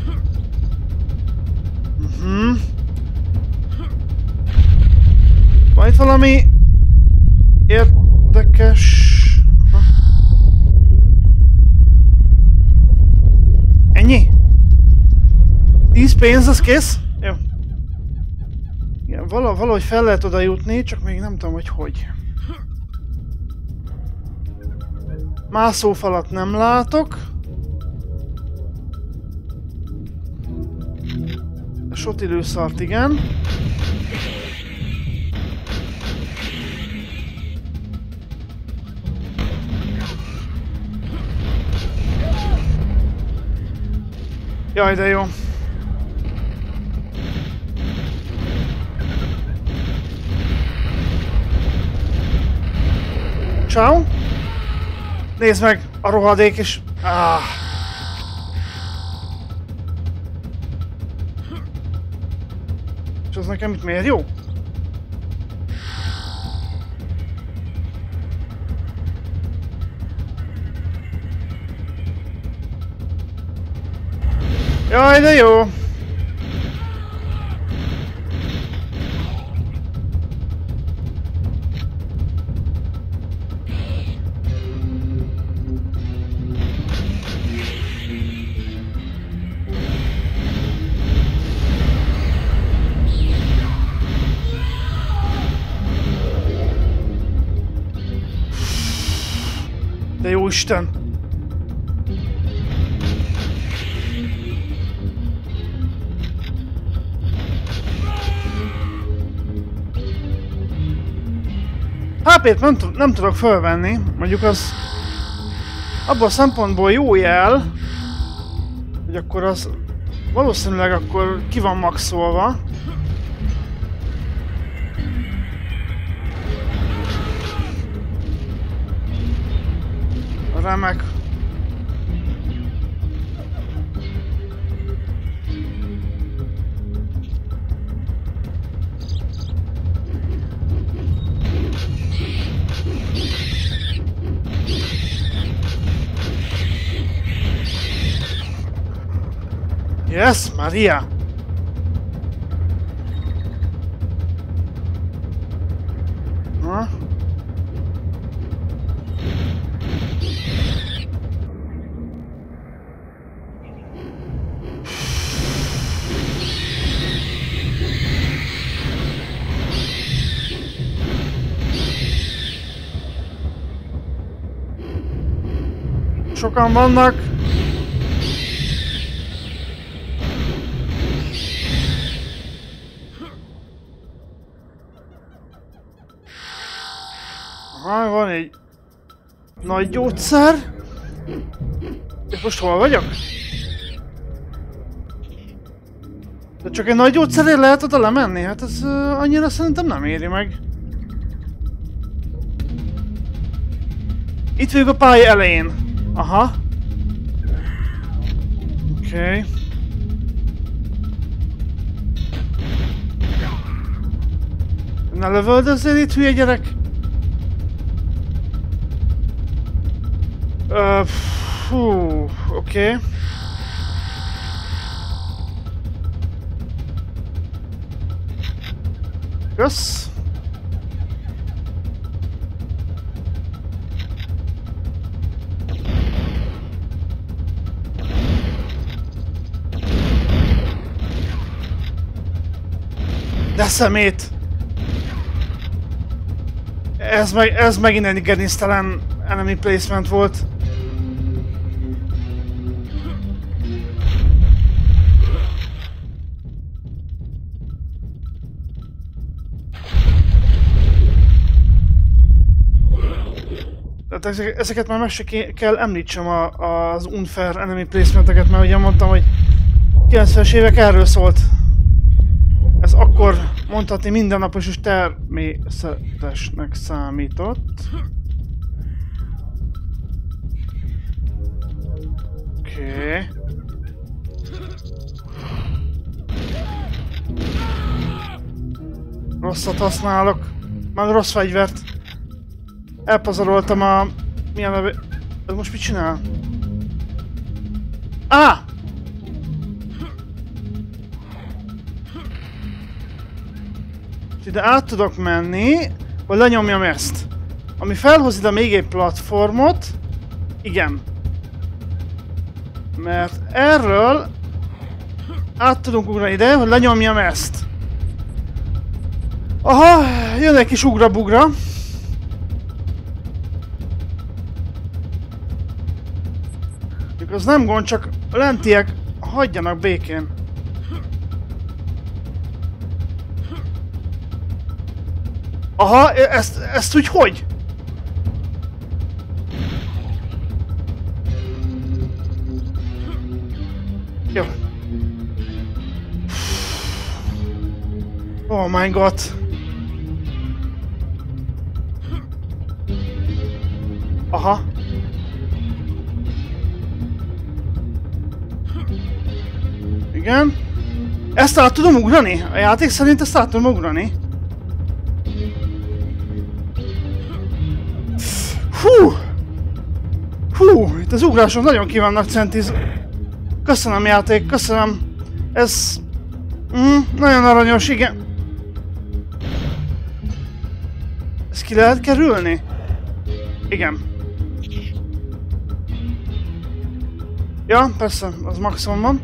Uh-huh. Van itt valami... érdekes... Aha. Ennyi? tíz pénz, az kész? Jó. Igen, vala, valahogy fel lehet oda jutni, csak még nem tudom, hogy hogy. Mászófalat nem látok. A sotilőszart igen. Jaj, de jó. Ciao. Nézd meg, a rohadék is. Ah. És az nekem itt miért jó? Jaj, de jó! De jó Isten! há pét nem, nem tudok fölvenni, mondjuk az abban a szempontból jó jel, hogy akkor az valószínűleg akkor ki van maxolva. Remek. Yes, Maria. Huh? Sokan vannak. Aha, van egy nagy gyógyszer. És most hol vagyok? De csak egy nagy gyógyszerért lehet oda lemenni? Hát ez uh, annyira szerintem nem éri meg. Itt vagyok a pálya elején. Aha. Oké. Okay. Ne lövöldözzél itt, hülye gyerek! Uh, fú, oké. Okay. Kösz. De szemét! Ez, meg, ez megint egy gerinctelen enemy placement volt. Tehát ezeket már meg se kell említsem a, az unfair enemy placementeket, mert ugye mondtam, hogy kilencvenes évek erről szólt. Ez akkor mondhatni mindennapos és természetesnek számított. Oké. Okay. Rosszat használok. Meg rossz fegyvert. Elpazaroltam a... Milyen neve... Ez most mit csinál? Ah! Ide át tudok menni, hogy lenyomjam ezt. Ami felhoz ide még egy platformot. Igen. Mert erről át tudunk ugrani ide, hogy lenyomjam ezt. Aha, jön egy kis ugra-bugra. Az nem gond, csak lentiek hagyjanak békén. Aha, ezt, ezt úgy hogy? Jó. Oh my god. Aha. Igen. Ezt át tudom ugrani? A játék szerint ezt át tudom ugrani. Hú! Hú! Itt az ugrások nagyon ki vannak centiz. Köszönöm játék, köszönöm. Ez... Mm, nagyon aranyos, igen. Ezt ki lehet kerülni? Igen. Ja, persze, az maximum van.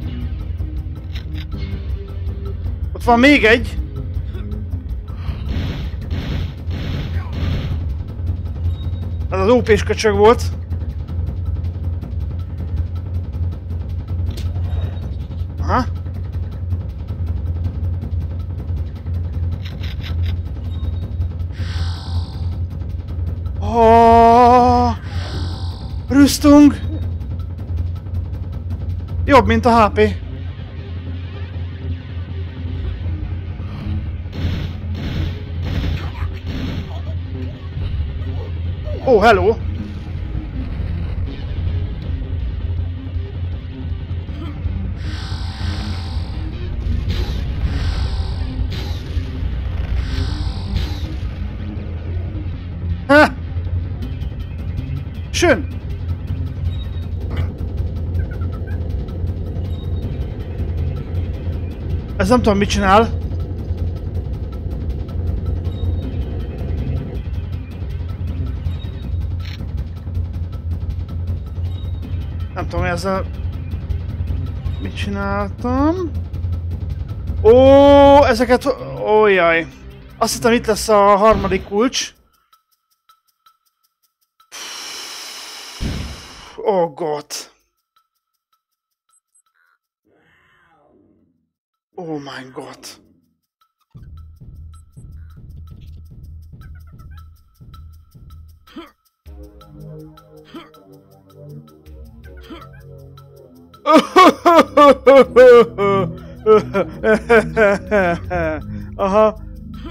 Ott van még egy. Ez az ó pés köcsög volt. Aha. Oh, Rüstung. Jobb, mint a há pé. Oh, hello! Ha! Schön! Ez nem tudom, mit csinál. Nem tudom, ezzel... Mit csináltam? Ó, ezeket... Ó, jaj. Azt hittem, itt lesz a harmadik kulcs. Oh god. Oh my god. Aha.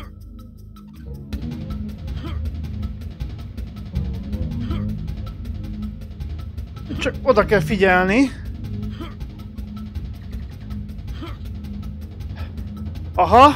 Csak oda kell figyelni. Aha.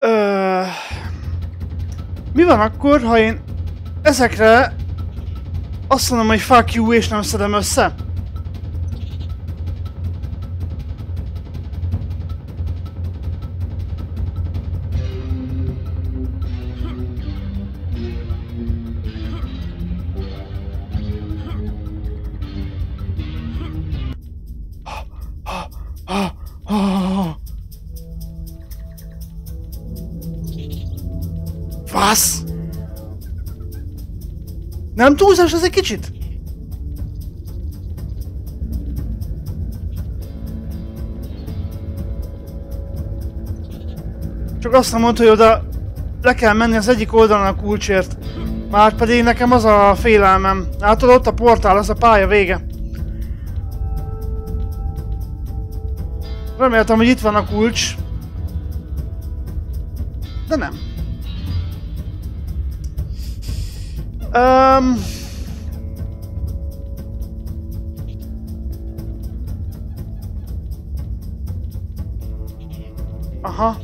Ö... Mi van akkor, ha én ezekre azt mondom, hogy fuck you, és nem szedem össze? Fasz! Nem túlzás ez egy kicsit? Csak azt nem mondta, hogy oda le kell menni az egyik oldalon a kulcsért. Márpedig nekem az a félelmem. Látod, ott a portál, az a pálya vége. Reméltem, hogy itt van a kulcs. De nem. Um... Aha.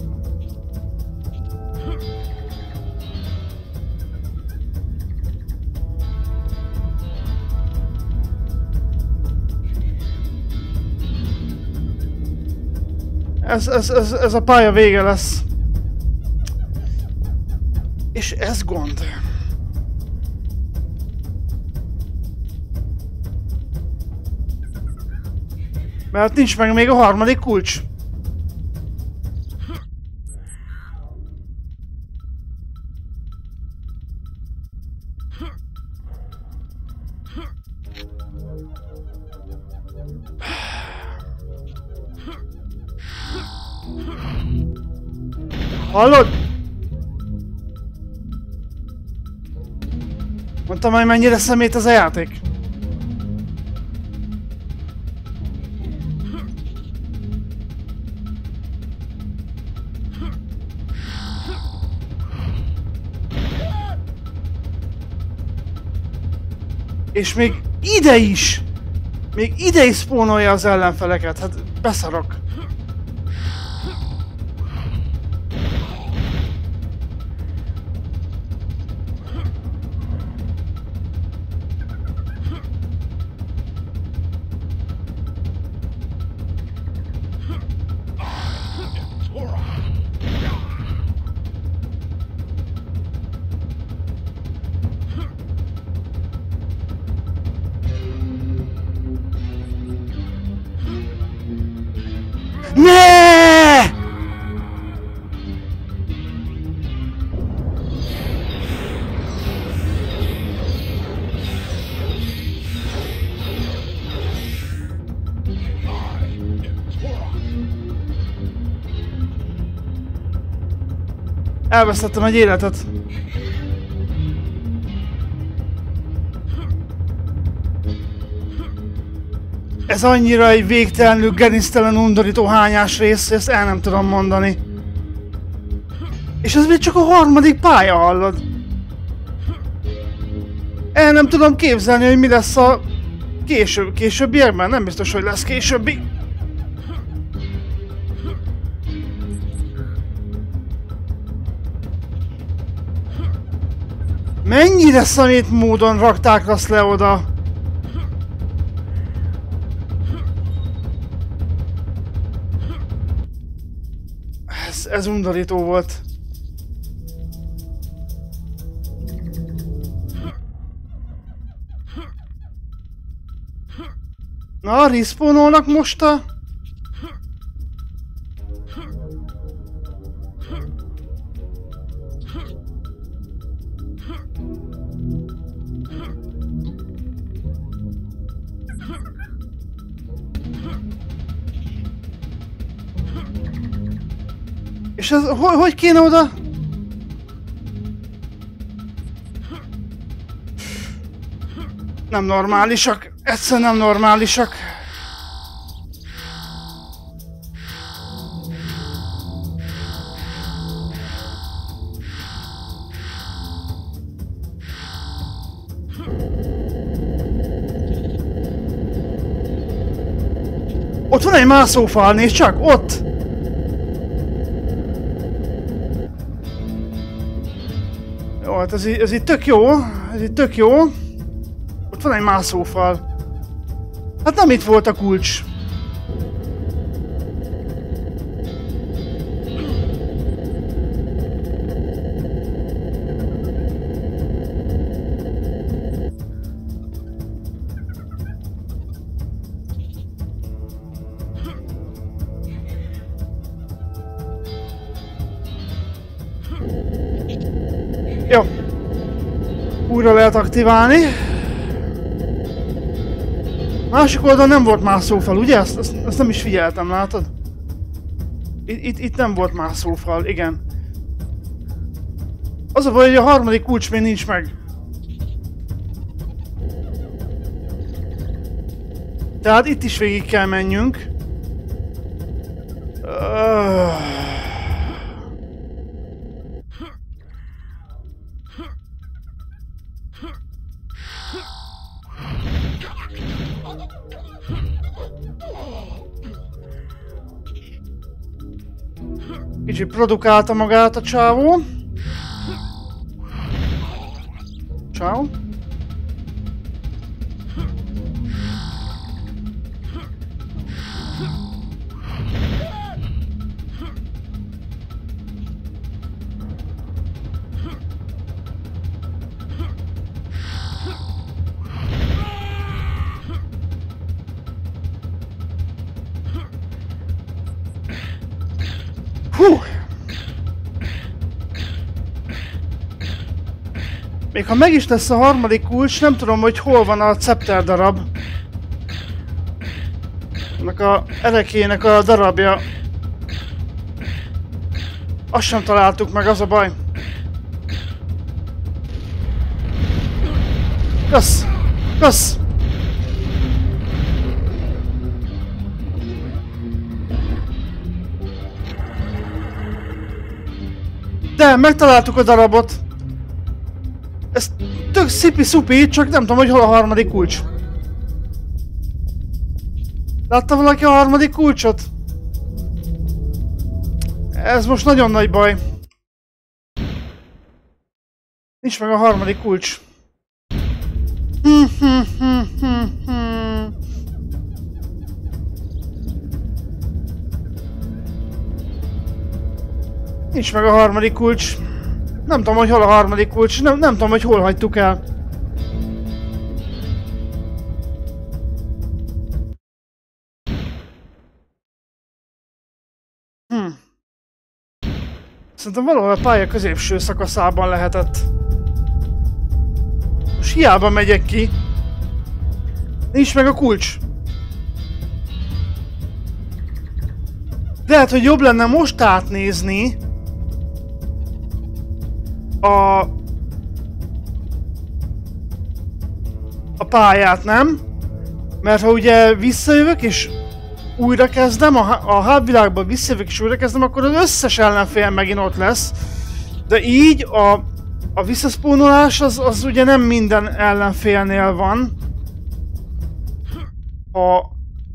Ez, ez, ez, ez a pálya vége lesz. És ez gond. Mert nincs meg még a harmadik kulcs. Hallod? Mondtam, hogy mennyire szemét ez a játék. És még ide is! Még ide is spónolja az ellenfeleket, hát beszarok. Ne! Elvesztettem egy életet. Ez annyira egy végtelenül, gerinctelen, undorító hányás rész, ezt el nem tudom mondani. És ez még csak a harmadik pálya, hallod? El nem tudom képzelni, hogy mi lesz a később, későbbiekben, nem biztos, hogy lesz későbbi. Mennyire szemét módon rakták azt le oda? Ez, ez undorító volt. Na, respawnolnak most a... És ez hogy, hogy kéne oda? Nem normálisak. Egyszerűen nem normálisak. Ott van egy mászófal, nézd csak, ott! Jó, hát ez, ez itt tök jó, ez itt tök jó. Ott van egy mászófal. Hát nem itt volt a kulcs. Jó. Újra lehet aktiválni. Másik oldalon nem volt mászófal, ugye? Ezt, ezt, ezt nem is figyeltem, látod? Itt, itt, itt nem volt mászófal, igen. Az a baj, hogy a harmadik kulcs még nincs meg. Tehát itt is végig kell menjünk. Uh... Kicsit produkálta magát a csávó. Ciao. Hú! Még ha meg is lesz a harmadik kulcs, nem tudom, hogy hol van a Scepter darab. Annak a erekének a darabja. Azt sem találtuk meg, az a baj. Kösz! Kösz! De, megtaláltuk a darabot. Ez tök szipi-szupi, csak nem tudom, hogy hol a harmadik kulcs. Látta valaki a harmadik kulcsot? Ez most nagyon nagy baj. Nincs meg a harmadik kulcs. Nincs meg a harmadik kulcs. Nem tudom, hogy hol a harmadik kulcs. Nem, nem tudom, hogy hol hagytuk el. Hm. Szerintem valahol a pálya középső szakaszában lehetett. Most hiába megyek ki. Nincs meg a kulcs. Lehet, hogy jobb lenne most átnézni a, a pályát, nem? Mert ha ugye visszajövök és újra kezdem, a, a hábvilágban visszajövök és újra kezdem, akkor az összes ellenfél megint ott lesz. De így a, a visszaszpónolás az, az ugye nem minden ellenfélnél van. Ha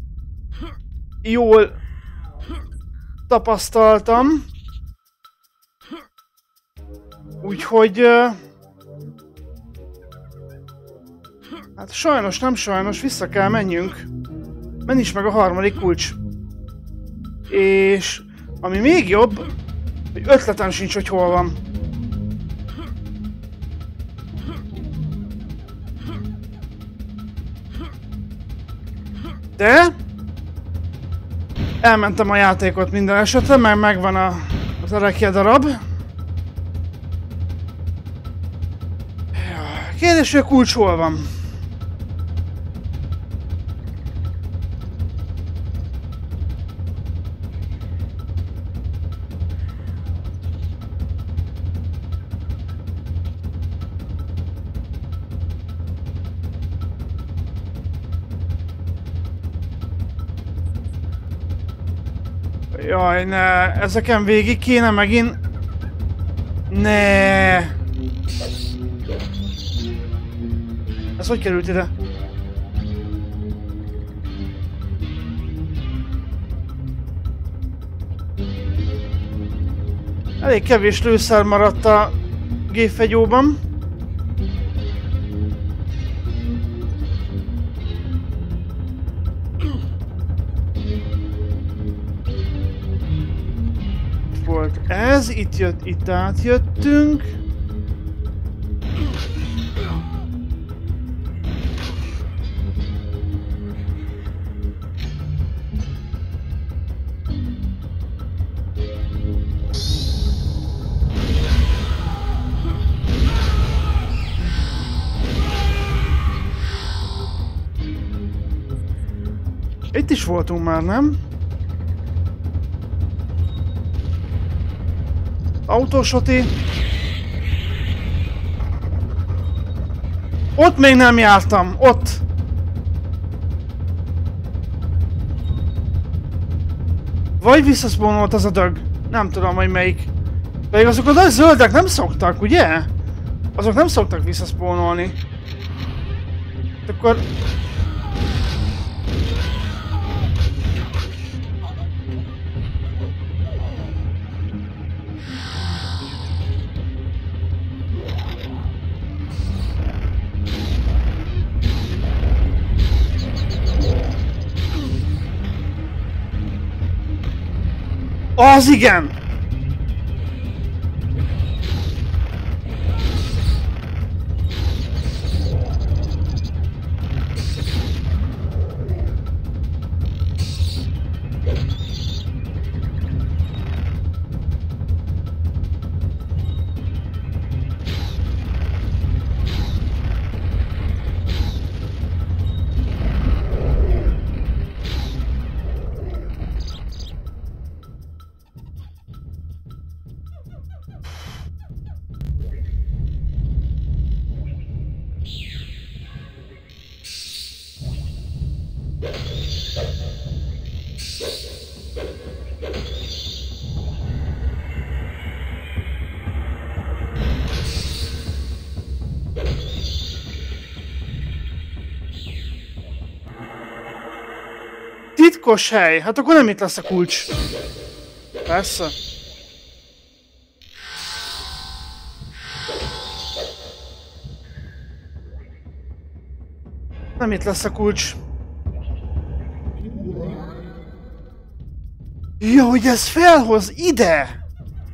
jól tapasztaltam. Úgyhogy... Hát sajnos, nem sajnos, vissza kell menjünk. Menj is meg a harmadik kulcs. És... Ami még jobb, hogy ötletem sincs, hogy hol van. De... Elmentem a játékot minden esetre, meg megvan a, az erekje darab. Kérdés, hogy a kulcs hol van? Jaj, ne, ezeken végig kéne megint... Ne. Ez hogy került ide? Elég kevés lőszer maradt a gépfegyóban. Volt ez, itt jött, itt átjöttünk. Itt is voltunk már, nem? Autósoti. Ott még nem jártam, ott. Vagy visszaszpónolt az a dög. Nem tudom, hogy melyik. Pedig azok a nagy zöldek nem szoktak, ugye? Azok nem szoktak visszaszpónolni. Akkor... Az igen! Titkos hely, hát akkor nem itt lesz a kulcs. Persze. Nem itt lesz a kulcs. Ja, hogy ez felhoz ide!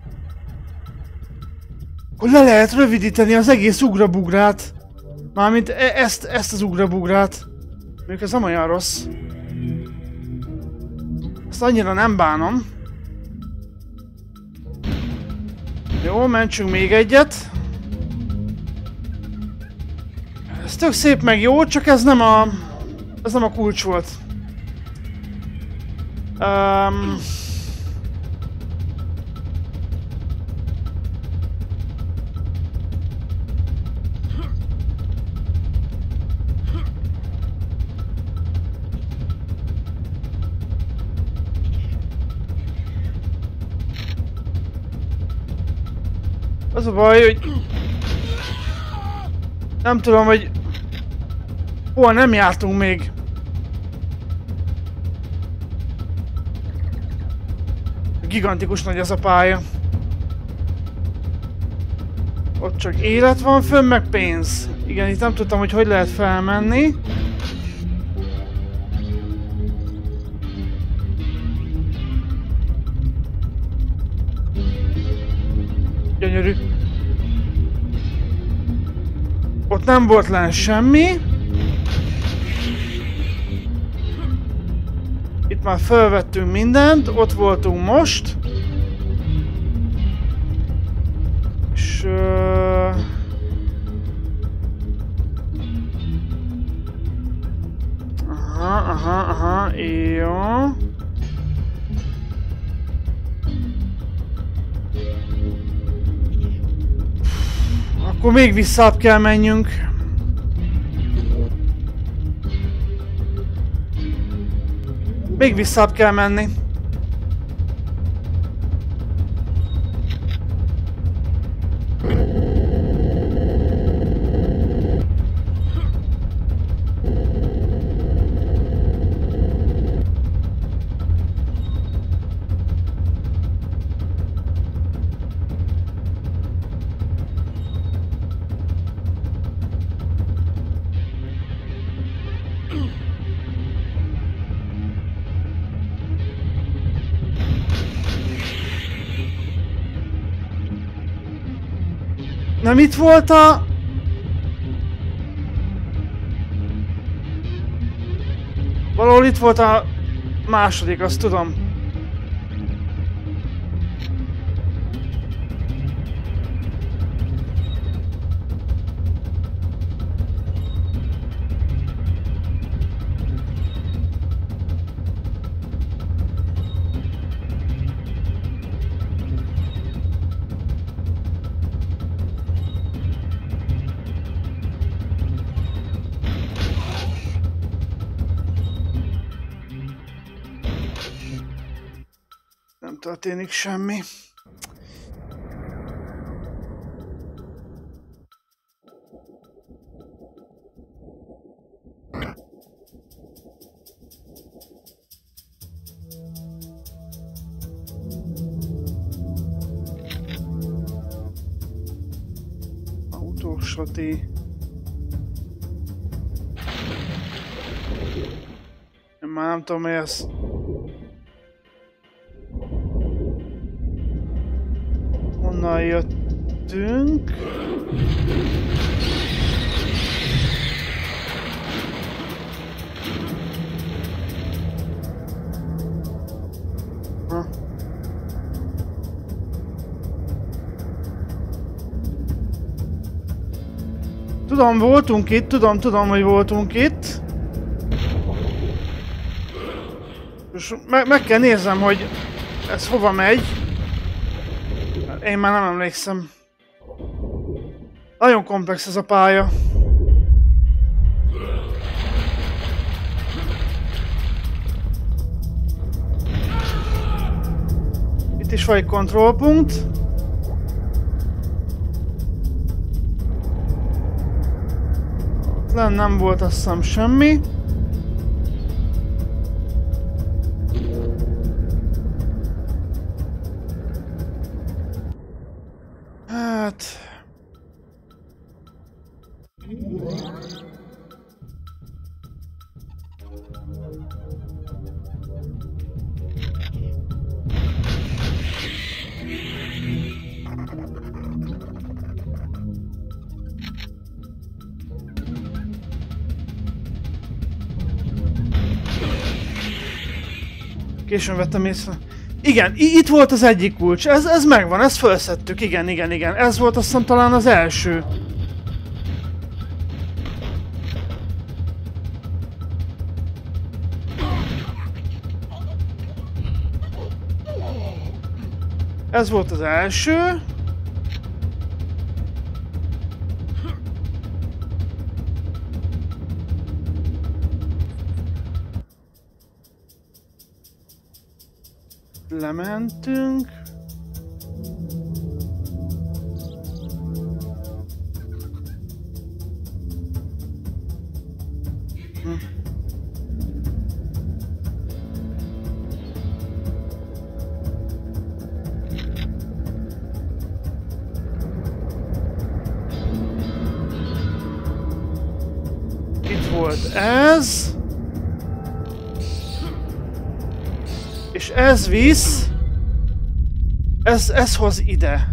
Akkor le lehet rövidíteni az egész ugrabugrát. Mármint e ezt, ezt az ugrabugrát. Mondjuk ez nem olyan rossz. Ezt annyira nem bánom. Jó, mentsünk még egyet. Ez tök szép meg jó, csak ez nem a... Ez nem a kulcs volt. Um, az a baj, hogy... Nem tudom, hogy... Hol nem jártunk még. Gigantikus nagy ez a pálya. Ott csak élet van fönn, meg pénz. Igen, itt nem tudtam, hogy hogy lehet felmenni. Gyönyörű. Ott nem volt lenne semmi. Itt már felvettünk mindent, ott voltunk most. És... Uh... Aha, aha, aha, jó. Akkor még visszább kell menjünk. Még visszább kell menni. Nem itt volt a... Valahol itt volt a második, azt tudom. Nem történik semmi. Autósoti. Én már nem tudom, mi ez. Honnan jöttünk? Ha. Tudom, voltunk itt, tudom, tudom, hogy voltunk itt. És me meg kell néznem, hogy ez hova megy. Én már nem emlékszem. Nagyon komplex ez a pálya. Itt is van egy kontrollpunkt. Lenn nem volt, azt hiszem, semmi. Hát... Későn vettem észre. Igen, itt volt az egyik kulcs, ez, ez megvan, ezt felszedtük, igen, igen, igen. Ez volt azt hiszem talán az első. Ez volt az első. Lementünk. Hm. Itt volt ez. És ez visz, ez, ez hoz ide.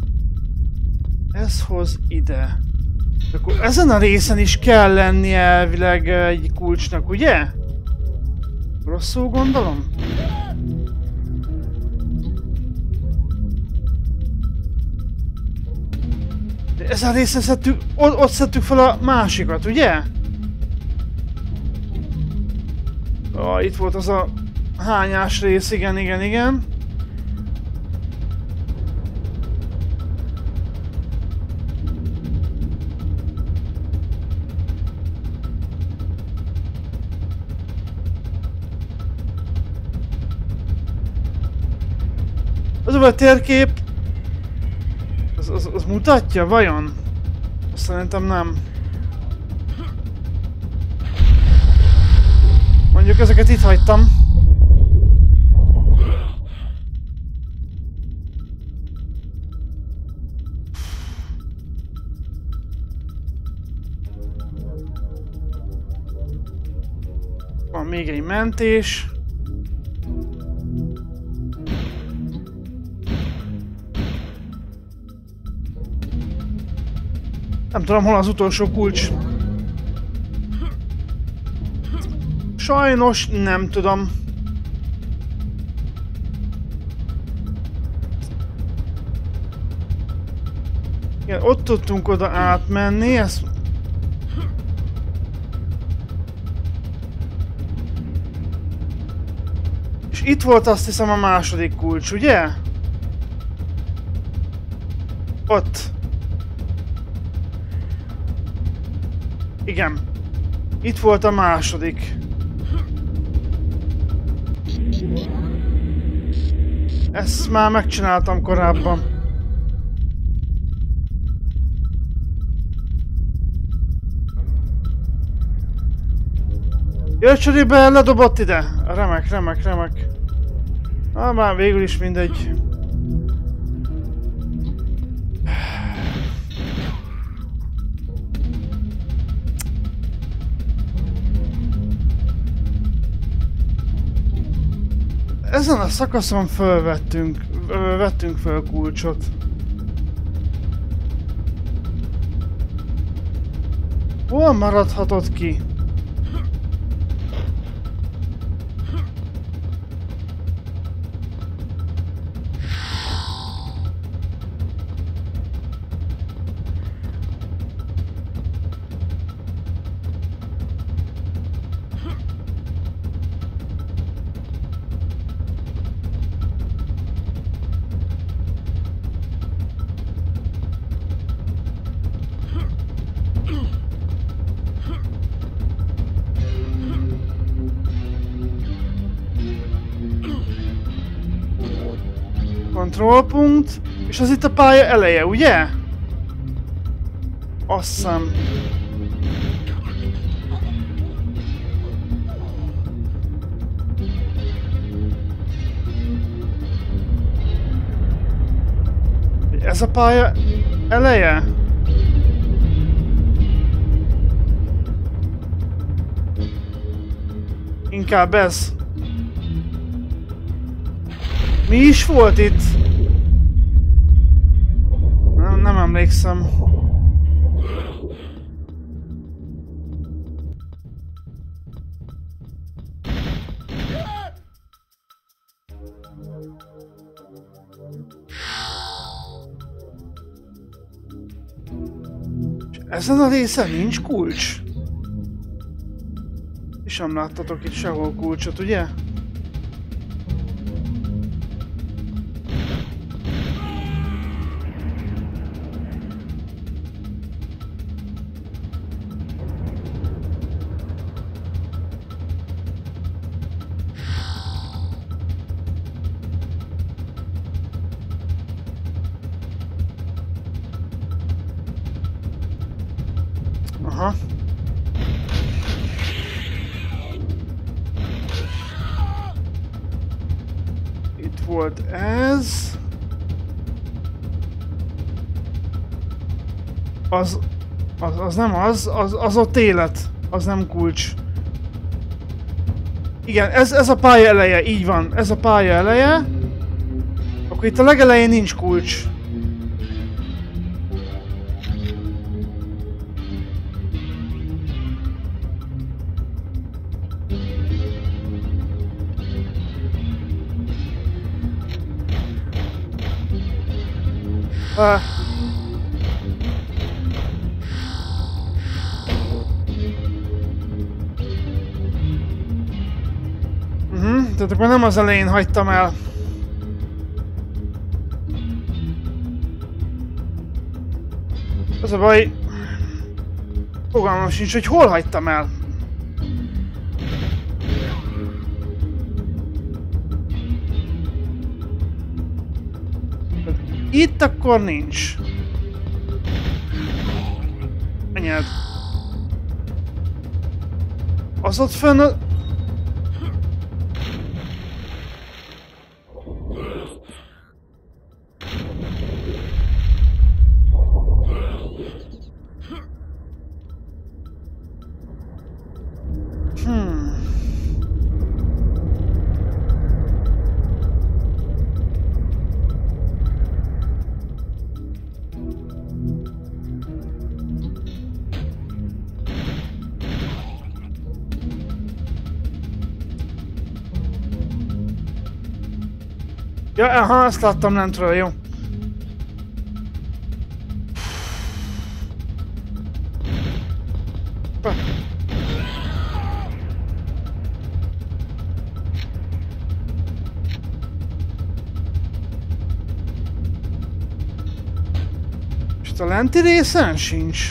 Ez hoz ide. De akkor ezen a részen is kell lennie elvileg egy kulcsnak, ugye? Rosszul gondolom? De ezen a részen szedtük, ott, ott szedtük fel a másikat, ugye? Ah, itt volt az a hányás rész, igen, igen, igen. Az a térkép... Az, az, az mutatja, vajon? Szerintem nem. Mondjuk ezeket itt hagytam. Van még egy mentés. Nem tudom, hol az utolsó kulcs. Sajnos nem tudom. Igen, ott tudtunk oda átmenni, ezt... És itt volt azt hiszem a második kulcs, ugye? Ott. Igen. Itt volt a második. Ezt már megcsináltam korábban. Jö, cserébe ledobott ide! Remek, remek, remek. Ah, már végül is mindegy. Ezen a szakaszon fölvettünk, vettünk föl kulcsot. Hol maradhatott ki? Kontrollpunkt, és az itt a pálya eleje, ugye? Azt hiszem. Ez a pálya eleje? Inkább ez. Mi is volt itt? Nem, nem emlékszem. És ezen a részen nincs kulcs? És nem láttatok itt sehol kulcsot, ugye? Aha. Itt volt ez. Az, az, az nem az, az, az ott élet. Az nem kulcs. Igen, ez, ez a pálya eleje, így van. Ez a pálya eleje. Akkor itt a legelején nincs kulcs. Uh. Uh-huh, tehát akkor nem az elején hagytam el. Az a baj... Fogalmam sincs, hogy hol hagytam el. Itt akkor nincs. Anyád. Az ott fönn a... Hmm. Ja, aha, azt láttam lentről, jó. És itt a lenti részen sincs.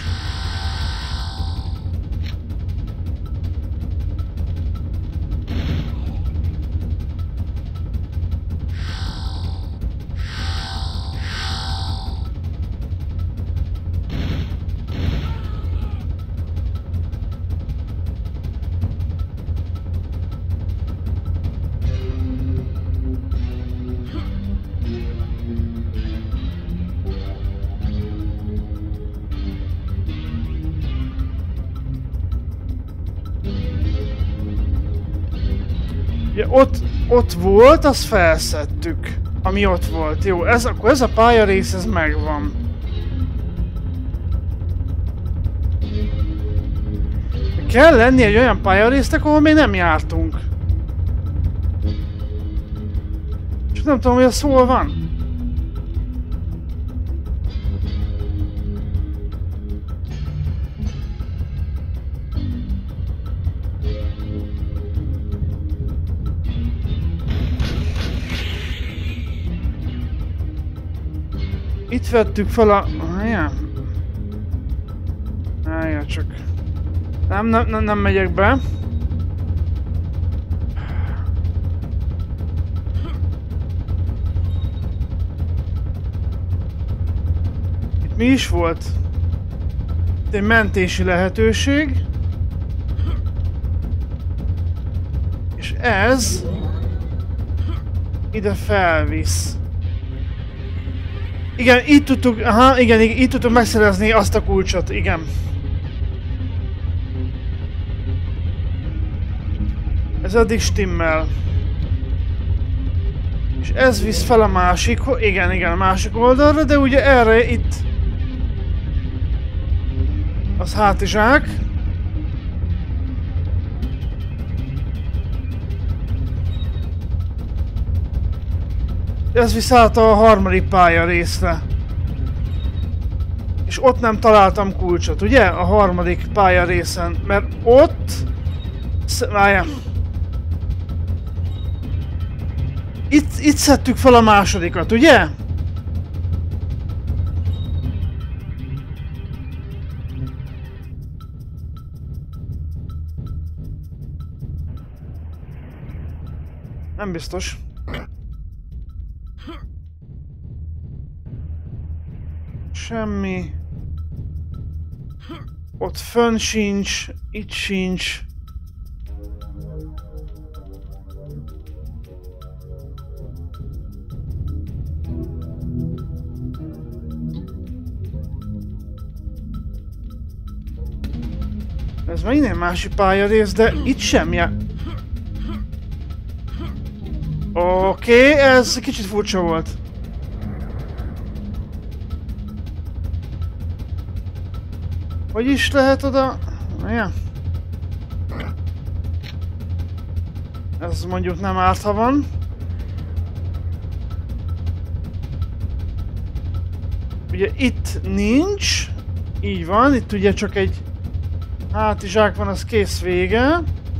Ott, ott volt, azt felszedtük, ami ott volt. Jó, ez, akkor ez a pályarész, ez megvan. Kell lenni egy olyan pályarésznek, ahol még nem jártunk. És nem tudom, hogy ez hol van. Itt vettük fel a... Ja. Állja csak... Nem, nem, nem, nem megyek be. Itt mi is volt? Itt egy mentési lehetőség. És ez... ide felvisz. Igen, itt tudtuk, aha, igen, igen, itt tudtuk megszerezni azt a kulcsot, igen. Ez addig stimmel. És ez visz fel a másik, igen, igen, a másik oldalra, de ugye erre itt... az hátizsák. Ez visz át a harmadik pálya részre. És ott nem találtam kulcsot, ugye? A harmadik pálya részen. Mert ott... Várjál. Itt, itt szedtük fel a másodikat, ugye? Nem biztos. Semmi. Ott fönn sincs, itt sincs. Ez már innen másik pályarész, de itt semmi. Oké, okay, ez kicsit furcsa volt. Hogy is lehet oda? Ja. Ez mondjuk nem árt, ha van. Ugye itt nincs. Így van, itt ugye csak egy hátizsák van, az kész, vége.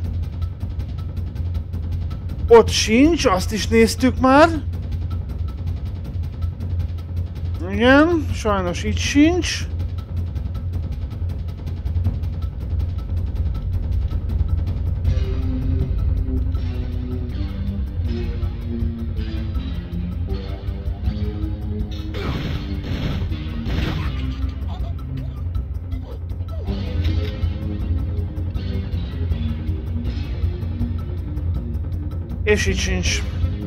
Ott sincs, azt is néztük már. Igen, sajnos itt sincs. És itt sincs.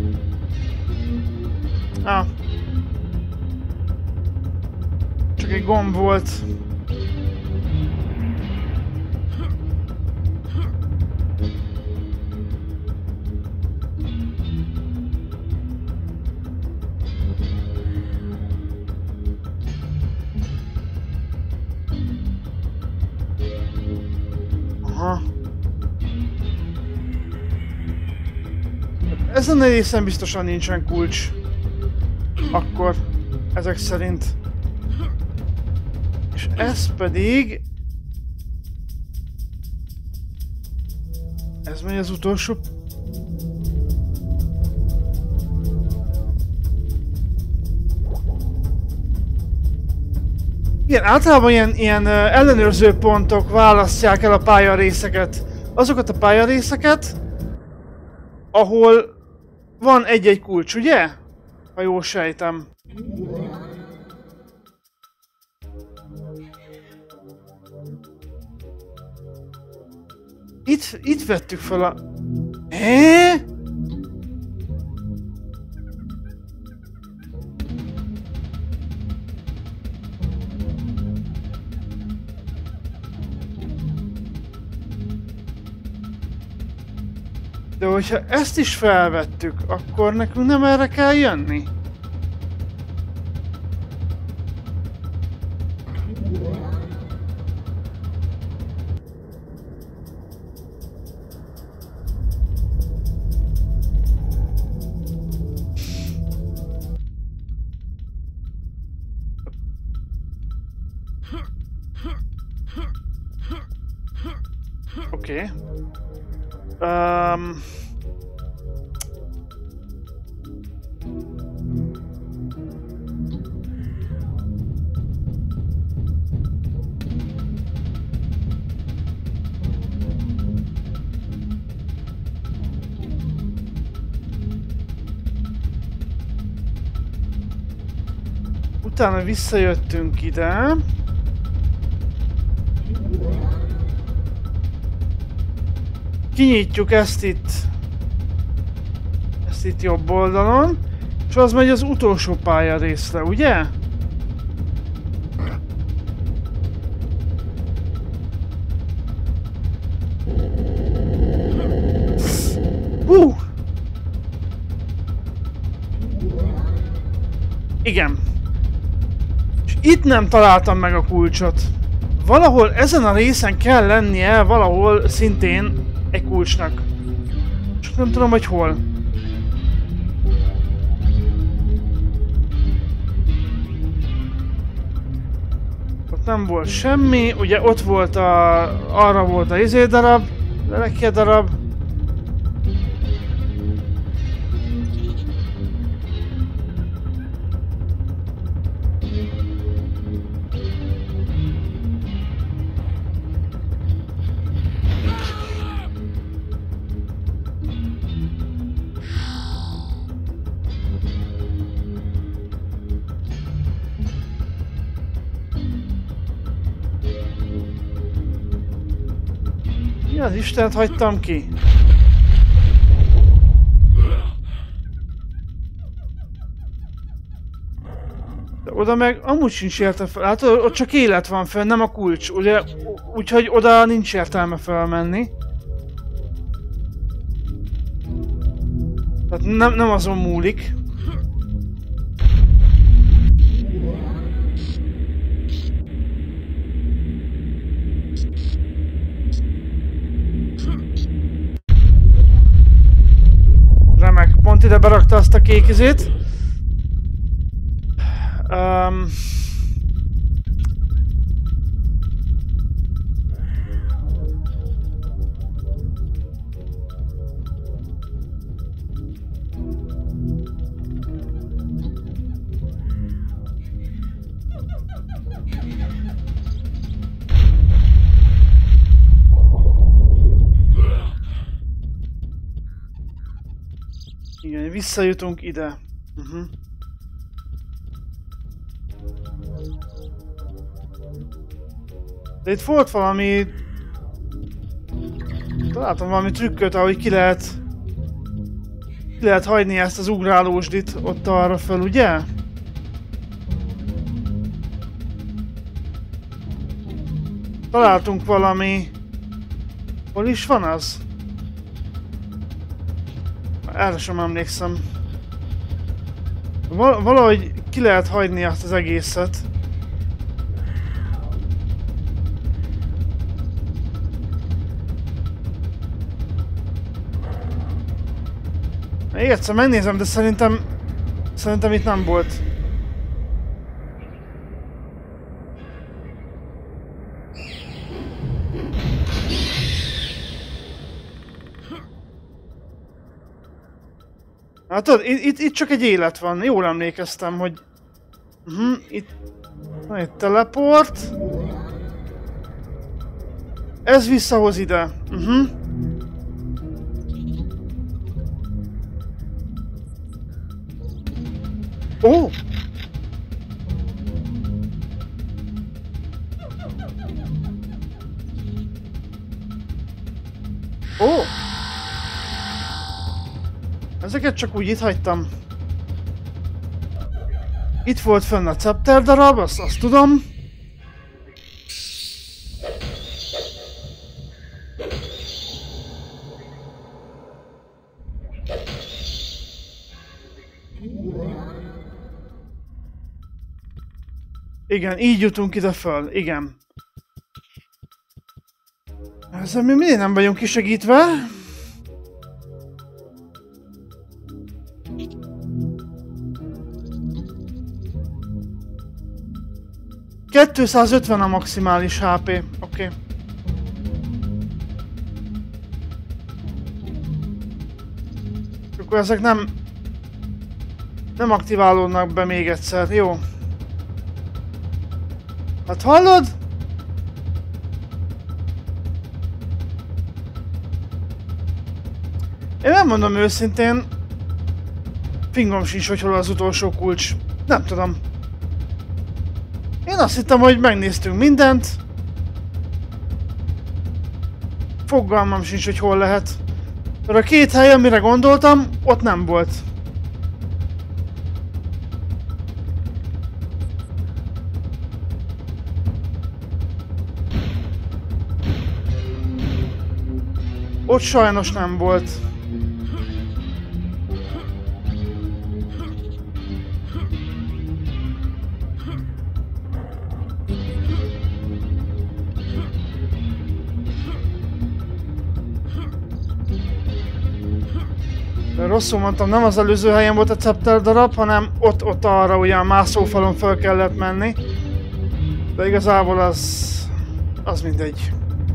Ah. Csak egy gomb volt. Aha. Ezen a részen biztosan nincsen kulcs. akkor ezek szerint. És ez pedig... Ez megy az utolsó... Igen, általában ilyen, ilyen ellenőrző pontok választják el a pályarészeket. Azokat a pályarészeket, ahol van egy-egy kulcs, ugye? Ha jól sejtem. Itt, itt vettük fel a... Eee? De hogyha ezt is felvettük, akkor nekünk nem erre kell jönni? Oké. Okay. Um... Utána visszajöttünk ide. Kinyitjuk ezt itt. Ezt itt jobb oldalon. És az megy az utolsó pályarészre, ugye? Hú! Igen. És itt nem találtam meg a kulcsot. Valahol ezen a részen kell lennie, valahol szintén egy kulcsnak. Csak nem tudom, hogy hol. Ott nem volt semmi, ugye ott volt a... arra volt a izé darab, lelekje darab. Az Istent hagytam ki. De oda meg amúgy sincs értelme fel. Hát ott csak élet van fel, nem a kulcs, ugye? Úgyhogy oda nincs értelme felmenni. Tehát nem, nem azon múlik. Remek, pont ide berakta azt a kék izét. Um, igen, visszajutunk ide. Uh-huh. De itt volt valami... Találtam valami trükköt, ahogy ki lehet... Ki lehet hagyni ezt az ugrálósdit ott arra fel, ugye? Találtunk valami... Hol is van az? Erre sem emlékszem. Val valahogy ki lehet hagyni azt az egészet. Még egyszer megnézem, de szerintem Szerintem itt nem volt. Hát tudod, itt, itt csak egy élet van. Jól emlékeztem, hogy... Uh-huh, itt... Van egy teleport. Ez visszahoz ide. Uh-huh. Ó! Ó! Ezeket csak úgy itt hagytam. Itt volt fönn a Scepter darab, azt, azt tudom. Igen, így jutunk ide föl, igen. Ezzel mi miért nem vagyunk kisegítve? kétszázötven a maximális há pé, oké. Okay. Akkor ezek nem... nem aktiválódnak be még egyszer, jó. Hát hallod? Én nem mondom őszintén, fingom sincs, hogy hol az utolsó kulcs. Nem tudom. Én azt hittem, hogy megnéztünk mindent. Fogalmam sincs, hogy hol lehet. Mert a két hely, amire gondoltam, ott nem volt. Ott sajnos nem volt. De rosszul mondtam, nem az előző helyen volt a Scepter darab, hanem ott, ott arra ugye a mászófalon fel kellett menni. De igazából az... az mindegy.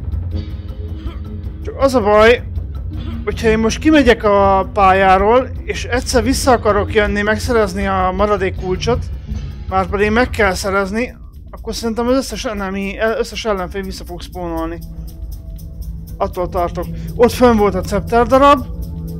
Csak az a baj, hogyha én most kimegyek a pályáról, és egyszer vissza akarok jönni, megszerezni a maradék kulcsot, márpedig meg kell szerezni, akkor szerintem az összes, enemi, összes ellenfél vissza fog spawnolni. Attól tartok. Ott fönn volt a Scepter darab.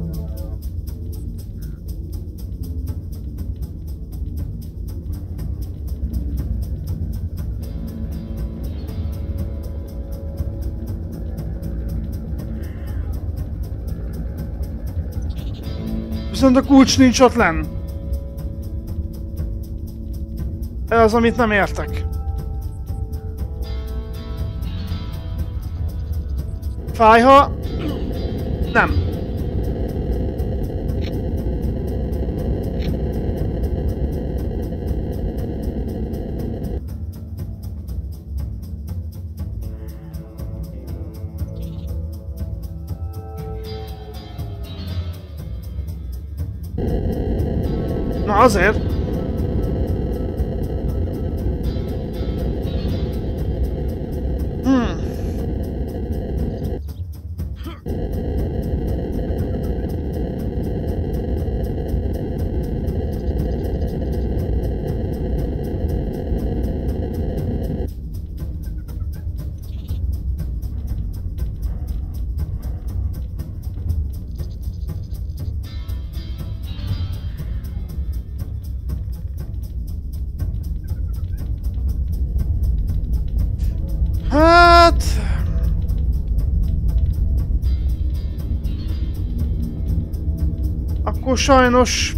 Viszont a kulcs nincs ott lenn. Ez az, amit nem értek. Fájha... Nem. Na azért. Hmm. Hát... Akkor sajnos...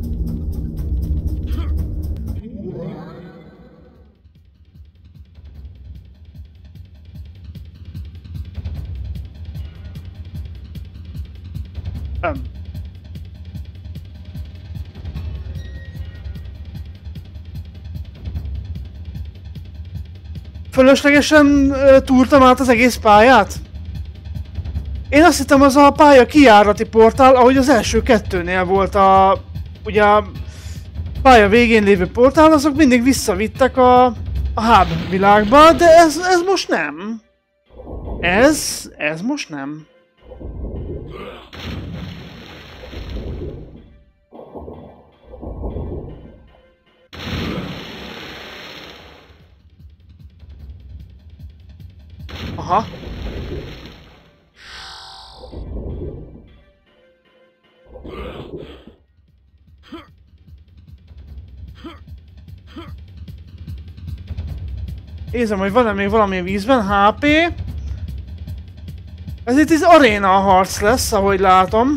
Nem. Fölöslegesen uh, túrtam át az egész pályát? Én azt hittem, az a pálya kijárati portál, ahogy az első kettőnél volt a... ugye pálya végén lévő portál, azok mindig visszavittek a, a hub világba, de ez, ez most nem. Ez, ez most nem. Aha. Nézem, hogy van-e még valami vízben. há pé. Ez itt az aréna harc lesz, ahogy látom.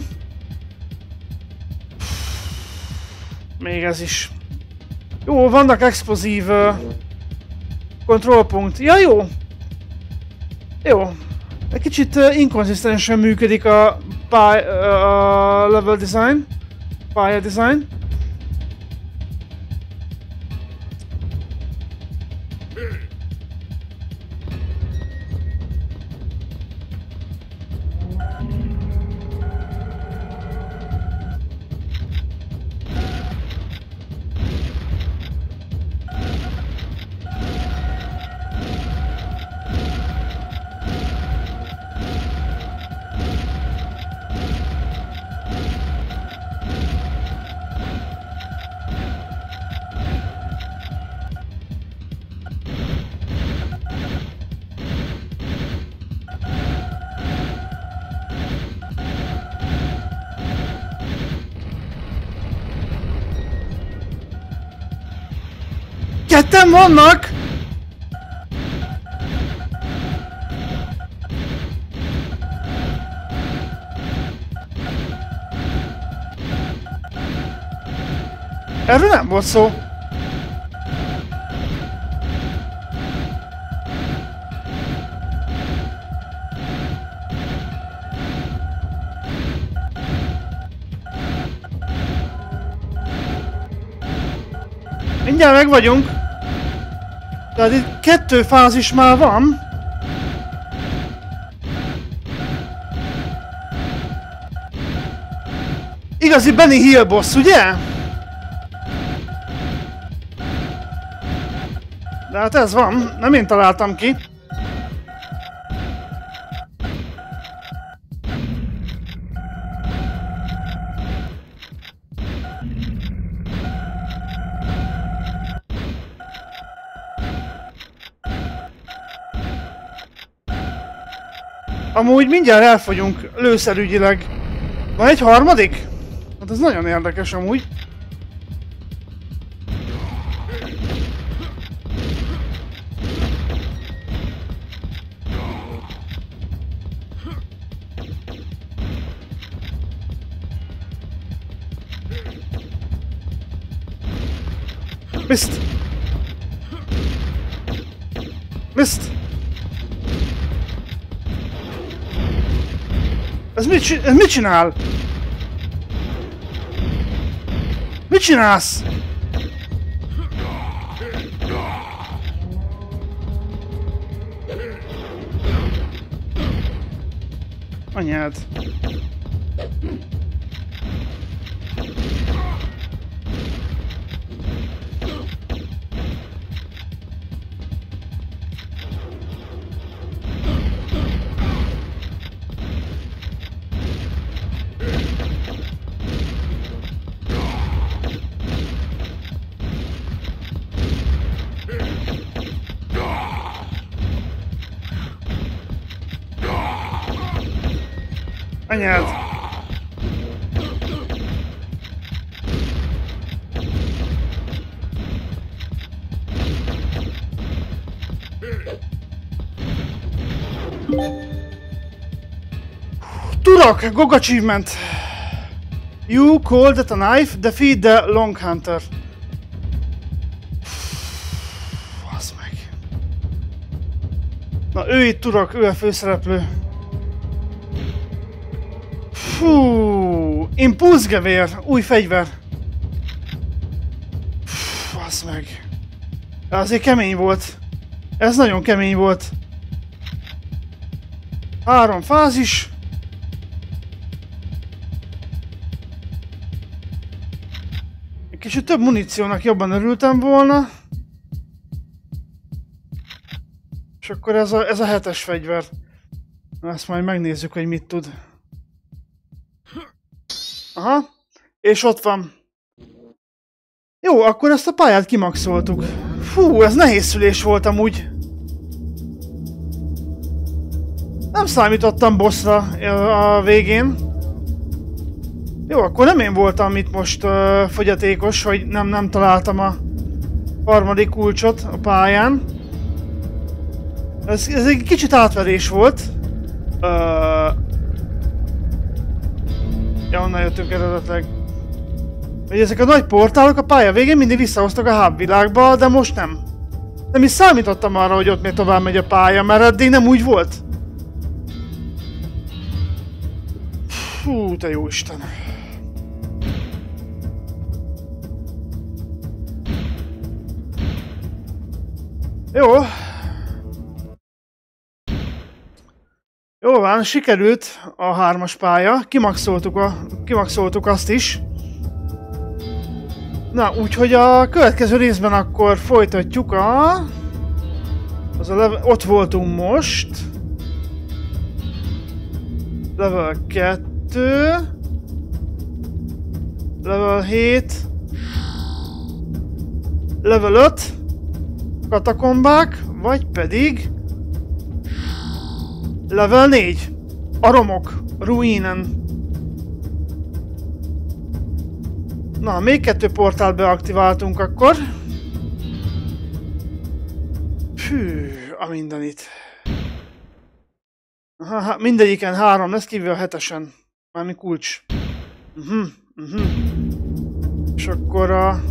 Még ez is. Jó, vannak explozív uh, kontrollpunkt. Ja, jó. Jó. Egy kicsit uh, inkonzisztensen működik a, pály, uh, a level design. Pálya design. Ketten vannak! Erről nem volt szó. Mindjárt meg vagyunk. Tehát itt kettő fázis már van. Igazi Benny Hill boss, ugye? De hát ez van, nem én találtam ki. Amúgy mindjárt elfogyunk lőszerügyileg. Van egy harmadik? Hát ez nagyon érdekes amúgy. Mist! Mist! Ez mit, csin ez mit csinál? Mit csinálsz? Anyád. Anyád! Turok! G O G achievement! You called at a knife, defeat the Long Hunter. Fasz meg. Na ő itt Turok, ő a főszereplő. Fú, impulzgevér, új fegyver. Fasz meg. Azért kemény volt. Ez nagyon kemény volt. Három fázis. Egy Kicsit több muníciónak jobban örültem volna. És akkor ez a, ez a hetes fegyver. Na, ezt majd megnézzük, hogy mit tud. Aha. És ott van. Jó, akkor ezt a pályát kimaxoltuk. Fú, ez nehéz szülés volt amúgy. Nem számítottam bossra a végén. Jó, akkor nem én voltam itt most uh, fogyatékos, hogy nem, nem találtam a harmadik kulcsot a pályán. Ez, ez egy kicsit átverés volt. Uh... Ja, onnan jöttünk eredetileg. Hogy ezek a nagy portálok a pálya végén mindig visszahoztak a hub világba, de most nem. Nem is számítottam arra, hogy ott még tovább megy a pálya, mert eddig nem úgy volt. Fú, te jó Isten. Jó. Jó van, sikerült a hármas pálya. Kimaxoltuk, a, kimaxoltuk azt is. Na, úgyhogy a következő részben akkor folytatjuk a... Az a level, ott voltunk most. Level kettő. Level hét. Level öt. Katakombák, vagy pedig... Level négy. A romok. Ruinen. Na, még kettő portált beaktiváltunk akkor. Fű, a mindenit. Aha, mindegyiken három lesz, kívül a hetesen. Mármi kulcs. Uh-huh, uh-huh. És akkor a...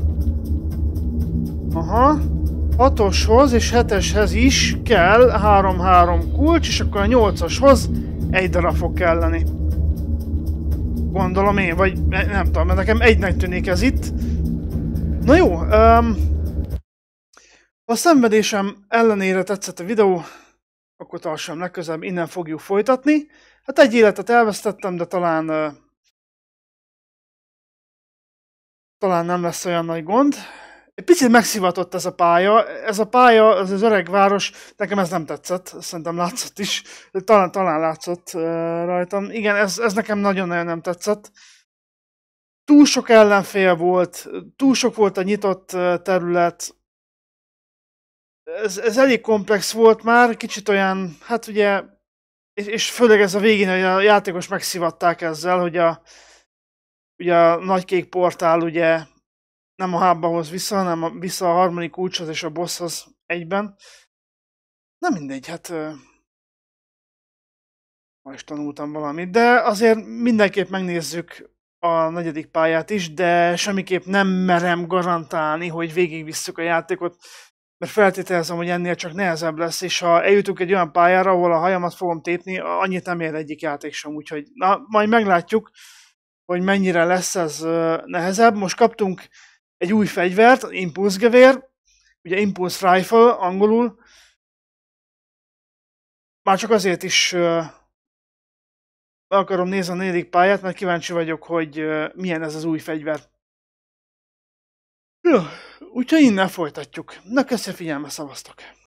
Aha. hatoshoz és heteshez is kell három-három kulcs, és akkor a nyolcashoz egy darab fog kelleni. Gondolom én, vagy nem tudom, mert nekem egynek tűnik ez itt. Na jó, um, ha a szenvedésem ellenére tetszett a videó, akkor tartsam legközelebb, innen fogjuk folytatni. Hát egy életet elvesztettem, de talán uh, talán nem lesz olyan nagy gond. Egy picit megszivatott ez a pálya. Ez a pálya, az az öreg város, nekem ez nem tetszett, szerintem látszott is, talán, talán látszott uh, rajtam. Igen, ez, ez nekem nagyon-nagyon nem tetszett. Túl sok ellenfél volt, túl sok volt a nyitott uh, terület. Ez, ez elég komplex volt már, kicsit olyan, hát ugye, és, és főleg ez a végén, hogy a játékos megszivatták ezzel, hogy a, ugye a nagy kék portál ugye nem a hubba hoz vissza, hanem a, vissza a harmadik kulcshoz és a bosshoz egyben. Nem mindegy, hát... Uh, ma is tanultam valamit, de azért mindenképp megnézzük a negyedik pályát is, de semmiképp nem merem garantálni, hogy végigvisszük a játékot, mert feltételezem, hogy ennél csak nehezebb lesz, és ha eljutunk egy olyan pályára, ahol a hajamat fogom tépni, annyit nem ér egyik játék sem, úgyhogy na, majd meglátjuk, hogy mennyire lesz ez uh, nehezebb. Most kaptunk egy új fegyvert, impulszgevér, ugye impulse rifle angolul. Már csak azért is uh, le akarom nézni a negyedik pályát, mert kíváncsi vagyok, hogy uh, milyen ez az új fegyver. Jó, úgyhogy innen folytatjuk. Na, köszönöm figyelmet, szavaztok!